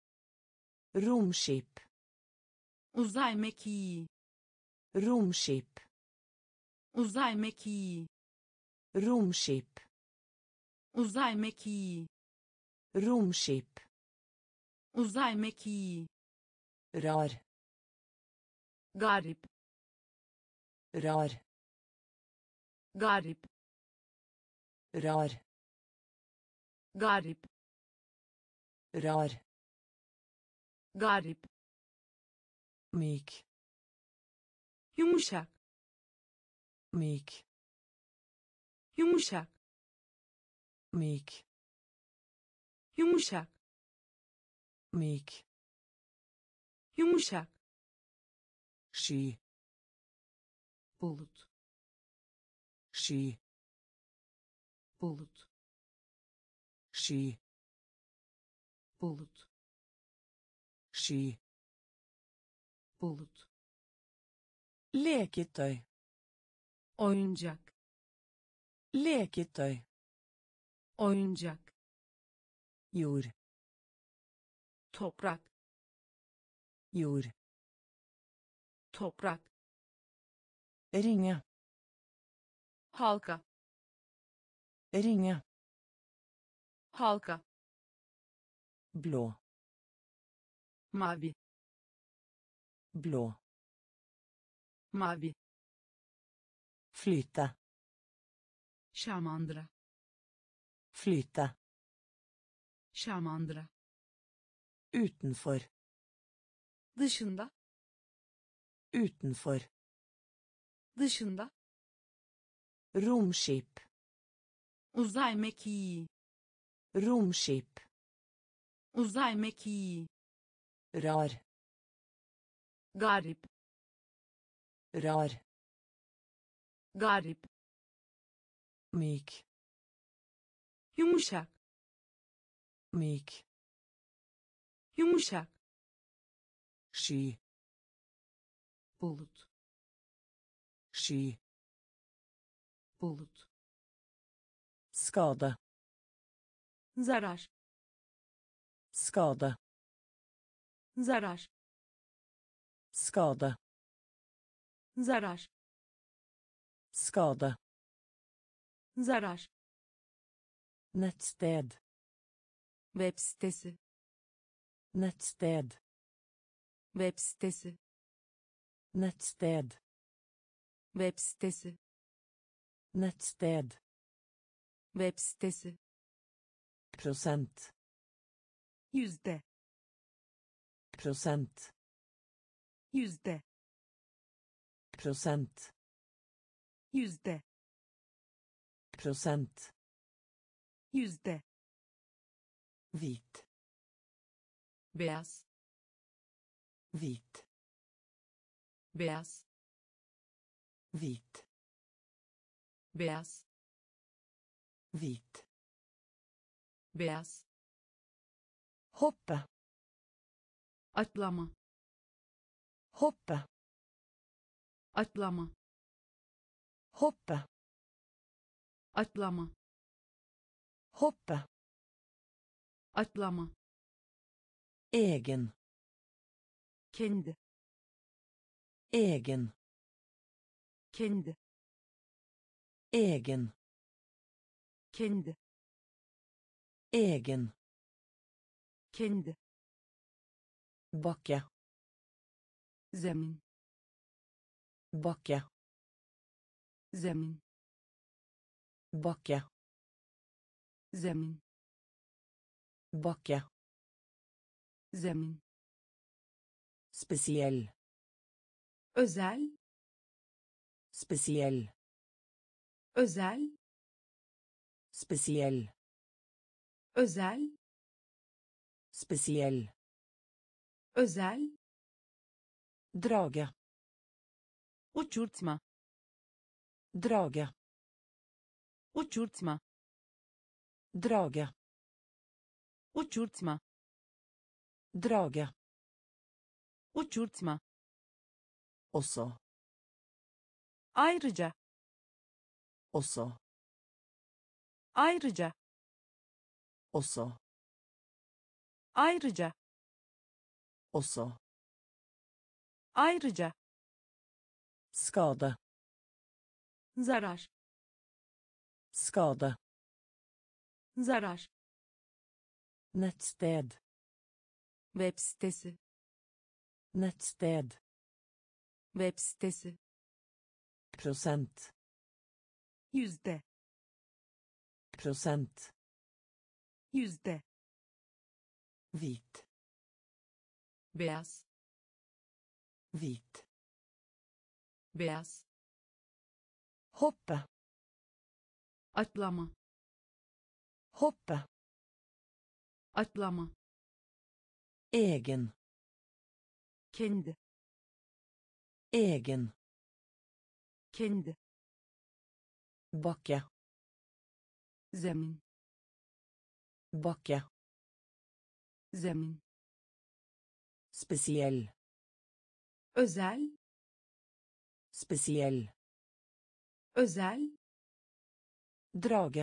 Romskip. Uzay mekiği. Romskip. Uzay mekiği. Romskip. Uzay mekiği. Romskip. Uzay mekiği. Rar. Garip. Rar. Garip. Rar. Garip. Rar. Garip. Myk. Yumuşak. Myk. Yumuşak. Myk. Yumuşak. Myk. Yumuşak. Sky. Bulut. Sky. Bulut. Sky. Bulut. Sky. Bulut. Leketøy. Oyuncak. Leketøy. Oyuncak. Jord. Toprak. Jord. Toprak. Ringe. Halka. Ringe. Halka. Blå. Mavi. Blå. Mavi. Flyte. Şamandıra. Flyte. Şamandıra. Utenfor. Dışında. Utenfor. Dışında. Romskip. Uzay mekiği. Romskip. Uzay mekiği. Rar. Garip. Rar. Garip. Myk. Yumuşak. Myk. Yumuşak. Sky. Bulut. Sky. Bulut. Skade. Zarar. Skade. Zarar. Skade. Zarar. Skade. Zarar. Nettsted. Web sitesi. Nettsted. Web sitesi. Nettsted. Web sitesi. Nettsted. Web sitesi. Prosent. Yüzde. Prosent. Yüzde. Prosent. Yüzde. Prosent. Yüzde. Hvit. Beyaz. Hvit. Beyaz. Hvit. Beyaz. Hvit. beyaz, Hoppe. atlama, Hoppe. atlama, Hoppe. atlama, Hoppe. atlama, Egen. kendi, Egen. kendi, Egen. kendi, Egen. kendi, Bakke. zemin, Bakke. zemin, Bakke. zemin, Bakke. zemin, Spesiell. özel, Spesiell. özel, Spesiell. özel, Spesiell. özel, Drage. uçurtma, Drage. uçurtma, Drage. uçurtma, Drage. uçurtma, Også. ayrıca, Også. ayrıca, Også. ayrıca, Også. ayrıca, Skade. zarar, Skade. zarar, Nettsted. web sitesi, Nettsted. web sitesi, Prosent. yüzde, Prosent. yüzde, Hvit. beyaz, Hvit. beyaz, Hoppe. atlama, Hoppe. atlama, Egen. kendi, Egen. kendi, Bakke. zemin, Bakke. zemin, Spesiell. özel, Spesiell. özel, Drage.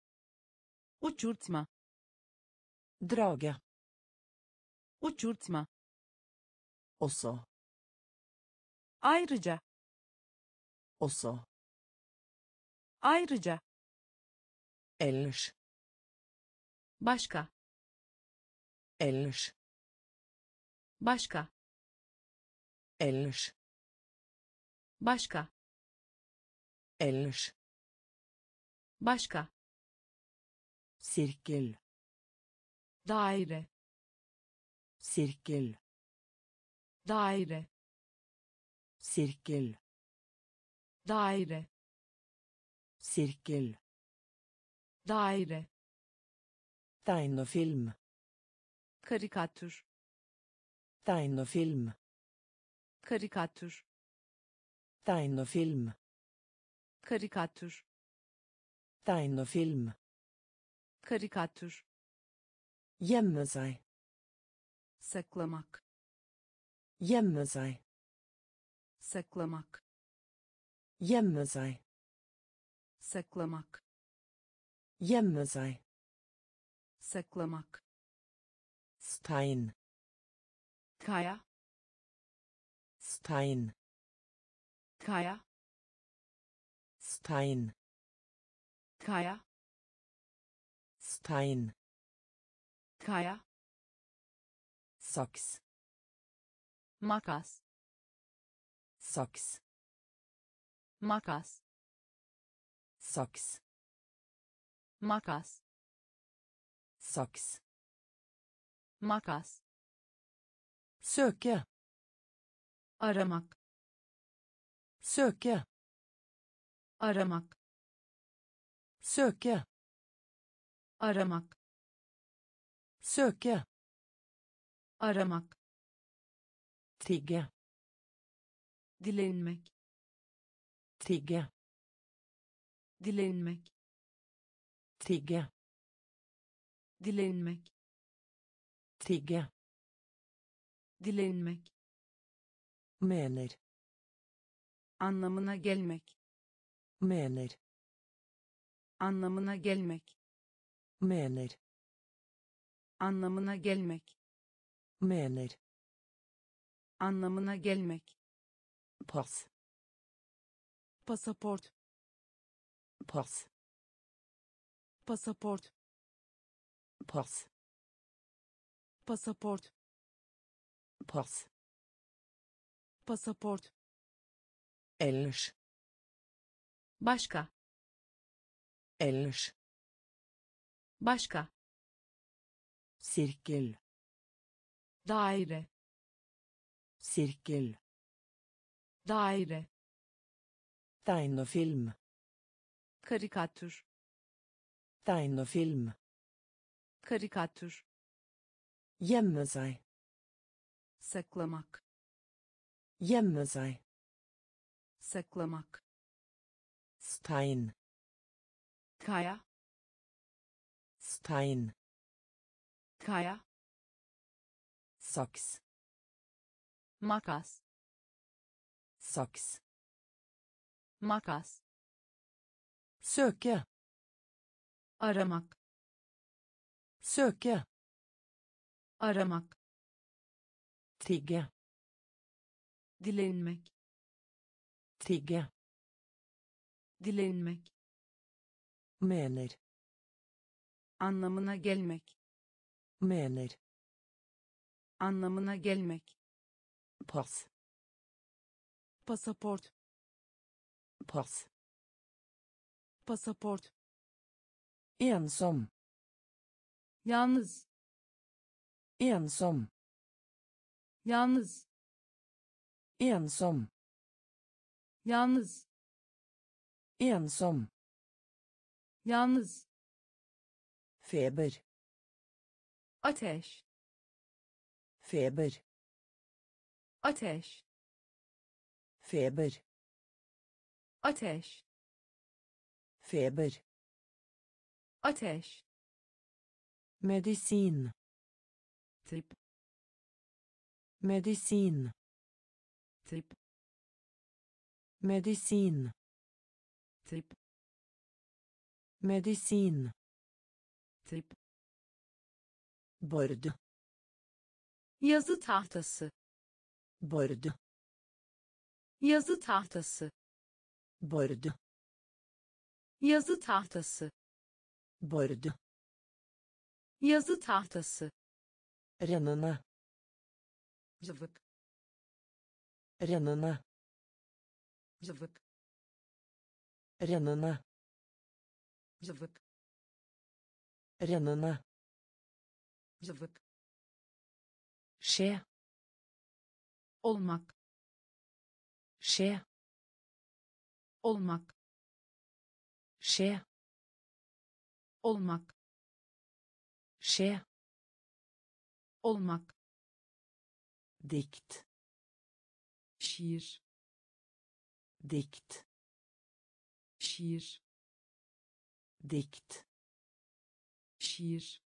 uçurtma, Drage. uçurtma, Også. ayrıca, Også. ayrıca, Ellers. başka, Ellers. başka, Ellers. başka, Ellers. başka, Sirkel. daire, Sirkel. daire, Sirkel. daire, Sirkel. daire, Tegnefilm. karikatür, Tegnefilm. karikatür, Tegnefilm. karikatür, Tegnefilm. karikatür, Gjemme seg. saklamak, Gjemme seg. saklamak, Gjemme seg. saklamak, Gjemme seg. saklamak, Stein. kaya, Stein. kaya, Stein. kaya, Stein. kaya, Saks. makas, Saks. makas, Saks. makas, Saks. makas, Søke. aramak, Søke. aramak, Søke. aramak, Søke. aramak, Tigge. dilenmek, Tigge. dilenmek, tigge, dilenmek, tigge, dilenmek, mener, anlamına gelmek, mener, anlamına gelmek, mener, anlamına gelmek, mener, anlamına gelmek, pass, pasaport, pass, pasaport, pass, pasaport, pass, pasaport, ellers, başka, ellers, başka, sirkel, daire, sirkel, daire, tegnefilm, karikatür, tegnefilm, karikatür, gjemme seg, saklamak, gjemme seg, saklamak, stein, kaya, stein, kaya, saks, makas, saks, makas, søke, aramak, søke, aramak, tigge, dilenmek, tigge, dilenmek, mener, anlamına gelmek, mener, anlamına gelmek, pass, pasaport, pass, pasaport, ensom, yalnız, ensom, yalnız, ensom, yalnız, ensom, yalnız, feber, ateş, feber, ateş, feber, ateş, feber, ateş, medisin, tip, medisin, tip, medisin, tip, medisin, tip, bord, yazı tahtası, bord, yazı tahtası, bord, yazı tahtası, bord, yazı tahtası, rennende, zıvık, rennende, zıvık, rennende, zıvık, rennende, zıvık, skje, olmak, skje, olmak, skje, olmak, skje, olmak, dikt, şiir, dikt, şiir, dikt, şiir,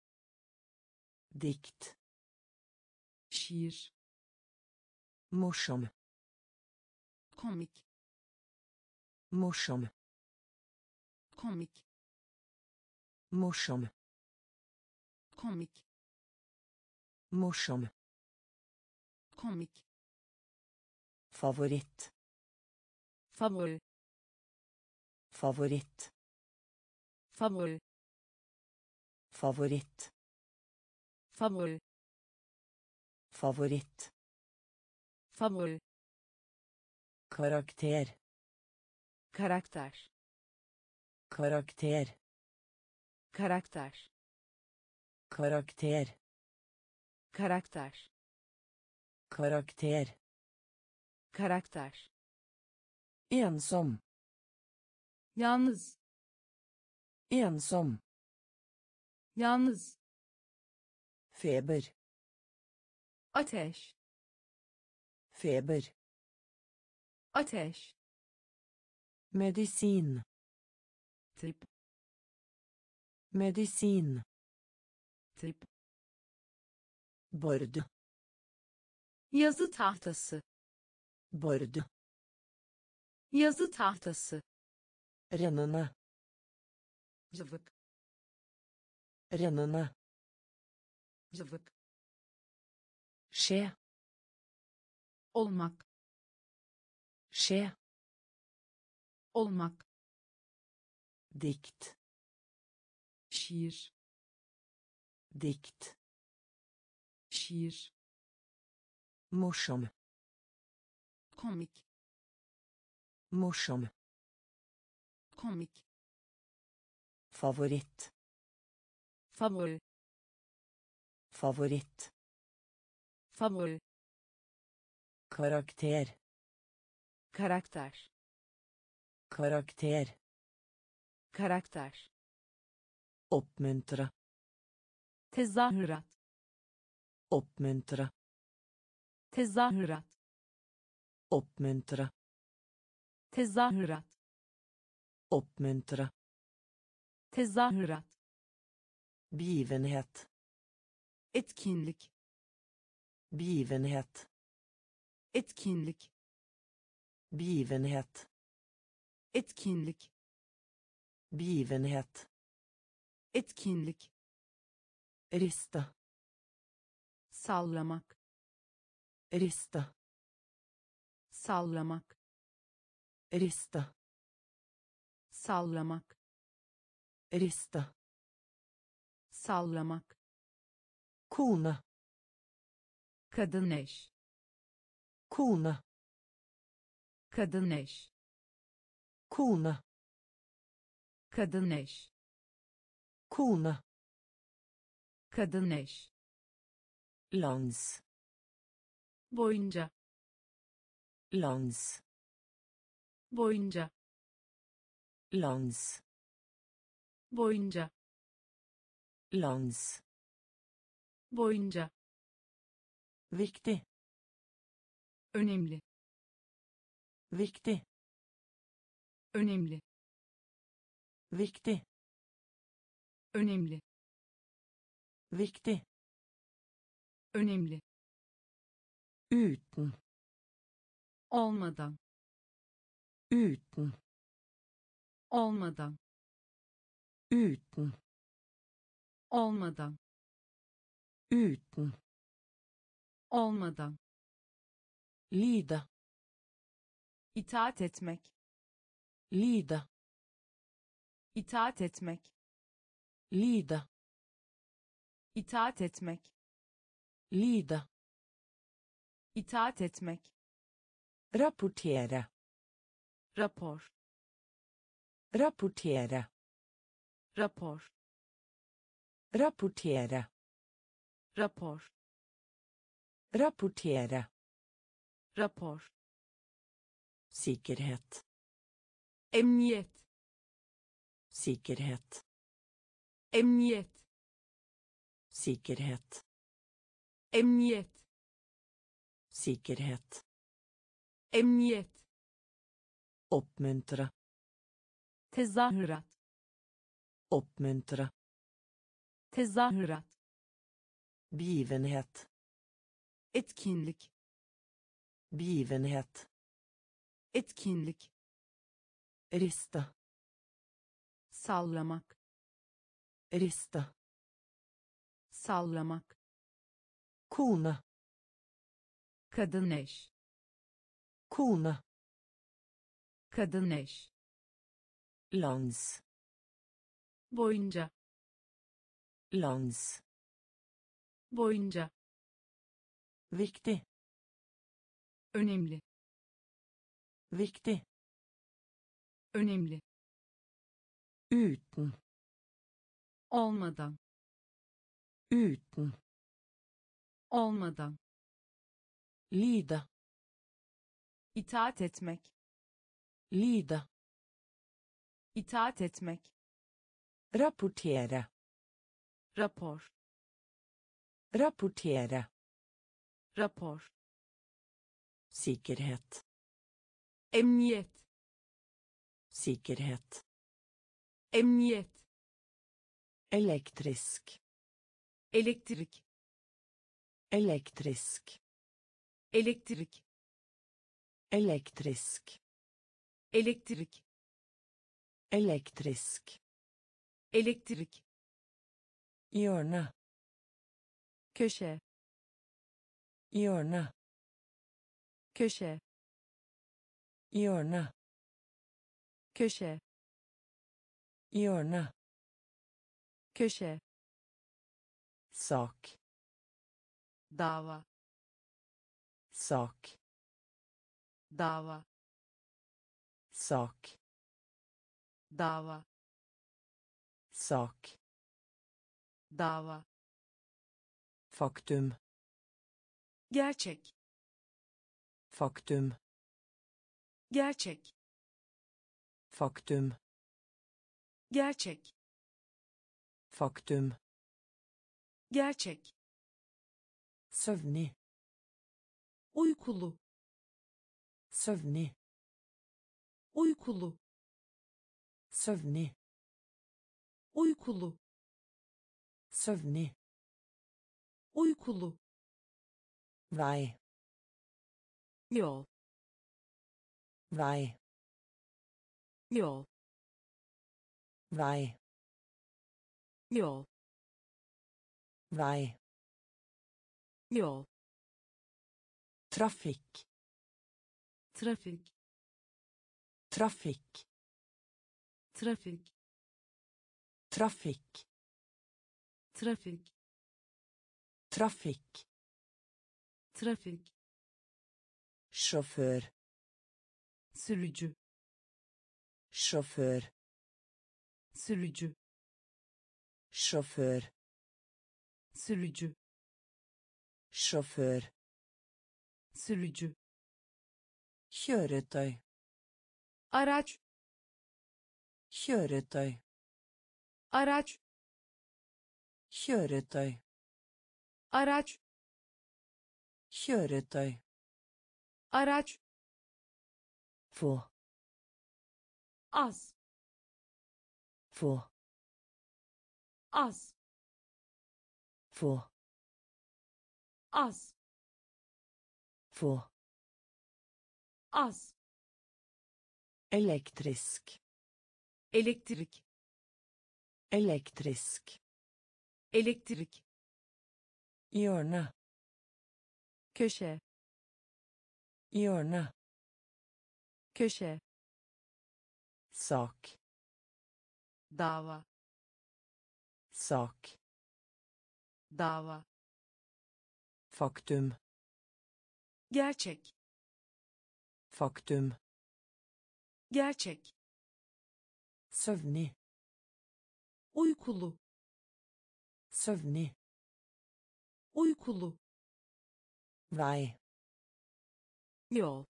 dikt, şiir, morsom, komik, morsom, komik, morsom, komik, morsom, komik, favoritt, favori, favoritt, favori, favoritt, favori, favoritt, favori, karakter, karakter, karakter, karakter, karakter, karakter, karakter, karakter, ensom, yalnız, ensom, yalnız, feber, ateş, feber, ateş, medisin, tip, Medisin. Tip. Bord. Yazı tahtası. Bord. Yazı tahtası. Rennende. Zıvık. Rennende. Zıvık. Skje. Olmak. Skje. Olmak. Dikt. Şiir. Dikt. Şiir. Morsom. Komik. Morsom. Komik. Favoritt. Favori. Favoritt. Favori. Karakter. Karakter. Karakter. Karakter. Oppmuntre. Tezahürat. Oppmuntre. Tezahürat. Oppmuntre. Tezahürat. Oppmuntre. Tezahürat. Begivenhet. Etkinlik. Begivenhet. Etkinlik. Begivenhet. Etkinlik. Begivenhet. Etkinlik. Rista. Sallamak. Rista. Sallamak. Rista. Sallamak. Rista. Sallamak. Kone. Kadın eş. Kone. Kadın eş. Kone. Kadın eş. Kone. Kadın eş. Lands. Boyunca. Lands. Boyunca. Lands. Boyunca. Lands. Boyunca. Viktig. Önemli. Viktig. Önemli. Viktig. Önemli. Viktig. Önemli. Uten. Olmadan. Uten. Olmadan. Uten. Olmadan. Uten. Olmadan. Lide. İtaat etmek. Lide. İtaat etmek. Lide. İtaat etmek. Lide. İtaat etmek. Rapportere. Rapor. Rapportere. Rapor. Rapportere. Rapor. Rapportere. Rapor. Sikkerhet. Emniyet. Sikkerhet. Emniyet. Sikkerhet. Emniyet. Sikkerhet. Emniyet. Oppmuntre. Tezahürat. Oppmuntre. Tezahürat. Begivenhet. Etkinlik. Begivenhet. Etkinlik. Rista. Sallamak. Rista. Sallamak. Kone. Kadın eş. Kone. Kadın eş. Lands. Boyunca. Lands. Boyunca. Viktig. Önemli. Viktig. Önemli. Uten. Olmadan. Uten. Olmadan. Lide. İtaat etmek. Lide. İtaat etmek. Rapportere. Rapor. Rapportere. Rapor. Sikkerhet. Emniyet. Sikkerhet. Emniyet. Elektrisk. Elektrik. Elektrisk. Elektrik. Elektrisk. Elektrik. Elektrisk. Elektrik. Hjørne. Köşe. Hjørne. Köşe. Hjørne. Köşe. Hjørne. Köşe. Sak. Dava. Sak. Dava. Sak. Dava. Sak. Dava. Faktum. Gerçek. Faktum. Gerçek. Faktum. Gerçek. Faktum. Gerçek. Søvnig. Uykulu. Søvnig. Uykulu. Søvnig. Uykulu. Søvnig. Uykulu. Vei. Yol. Vei. Yol. Vei. Yol. Vei. Yol. Trafikk. Trafik. Trafikk. Trafik. Trafikk. Trafik. Trafikk. Trafik. Sjåfør. Sürücü. Sjåfør. Sürücü. Sjåfør. Sürücü. Sjåfør. Sürücü. Kjøretøy. Araç. Kjøretøy. Araç. Kjøretøy. Araç. Kjøretøy. Araç. Få. Az. Få. Az. Få. Az. Få. Az. Elektrisk. Elektrik. Elektrisk. Elektrik. Hjørne. Köşe. Hjørne. Köşe. Sak. Dava. Sak. Dava. Faktum. Gerçek. Faktum. Gerçek. Søvnig. Uykulu. Søvnig. Uykulu. Vei. Yol.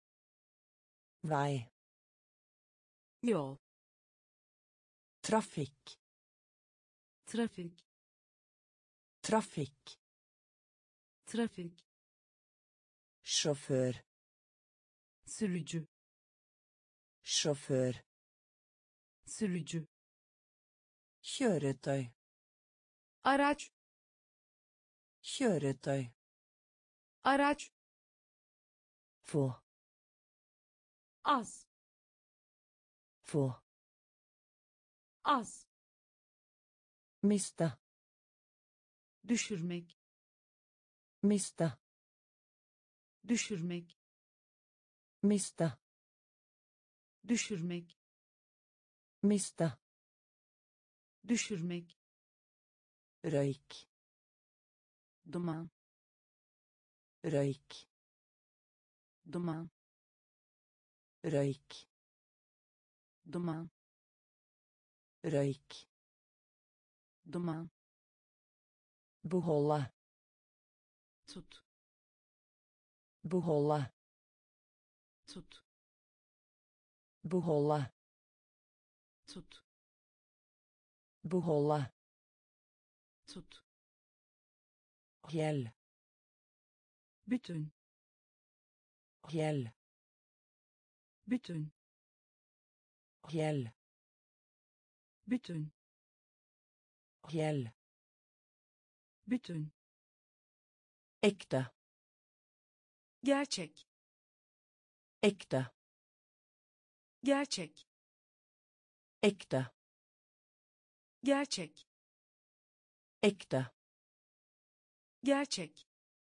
Vei. Yol. Trafikk. Trafik. Trafikk. Trafik. Sjåfør. Sürücü. Sjåfør. Sürücü. Kjøretøy. Araç. Kjøretøy. Araç. Få. Az. Få. Az. Miste. Düşürmek. Miste. Düşürmek. Miste. Düşürmek. Miste. Düşürmek. Røyk. Duman. Røyk. Duman. Røyk. Duman. Røyk. Duman. Beholde. Tut. Beholde. Tut. Beholde. Tut. Beholde. Tut. Hel. Bütün. Hel. Bütün. Hel. Bütün. Hel. Bütün. Äkta. Gerçek. Äkta. Gerçek. Äkta. Gerçek. Äkta. Gerçek.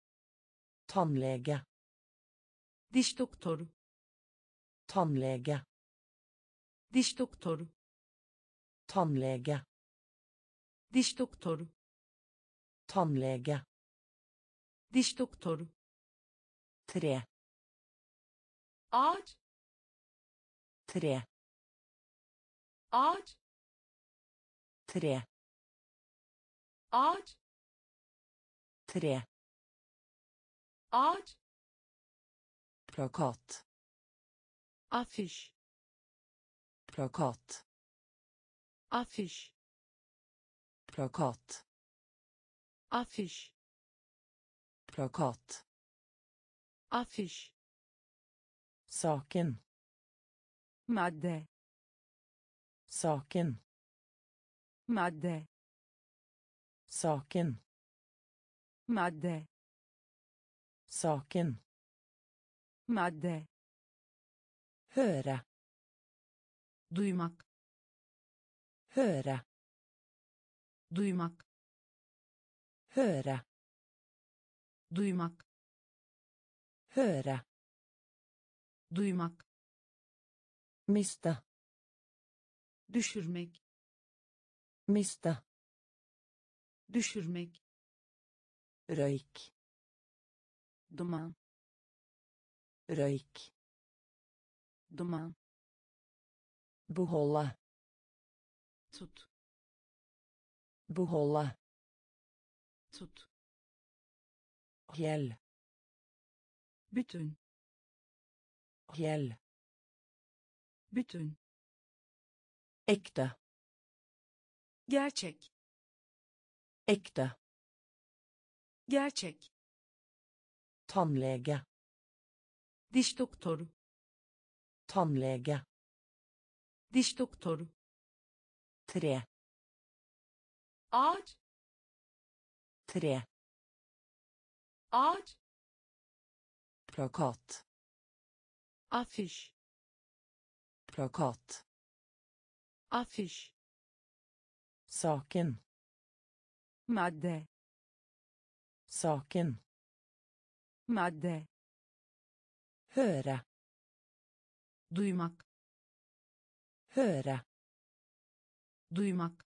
Tandlege. Diş doktoru. Tandlege. Diş doktoru. Tandlege. Diş doktoru. Tandlege. Diş doktoru. Tre. Ağaç. Tre. Ağaç. Tre. Ağaç. Tre. Ağaç. Plakat. Afiş. Plakat. Afiş. Plakat. Afiş. Plakat. Afiş. Saken. Madde. Saken. Madde. Saken. Madde. Saken. Madde. Høre. Duymak. Høre. Duymak. Høre. Duymak. Høre. Duymak. Miste. Düşürmek. Miste. Düşürmek. Røyk. Duman. Røyk. Duman. Beholde. Tut. Beholde. Tut. Hel. Bütün. Hel. Bütün. Äkta. Gerçek. Äkta. Gerçek. Tandlege. Diş doktoru. Tandlege. Diş doktoru. Tre. Ağaç. Tre. Ağaç. Plakat. Afiş. Plakat. Afiş. Saken. Madde. Saken. Madde. Høre. Duymak. Høre. Duymak.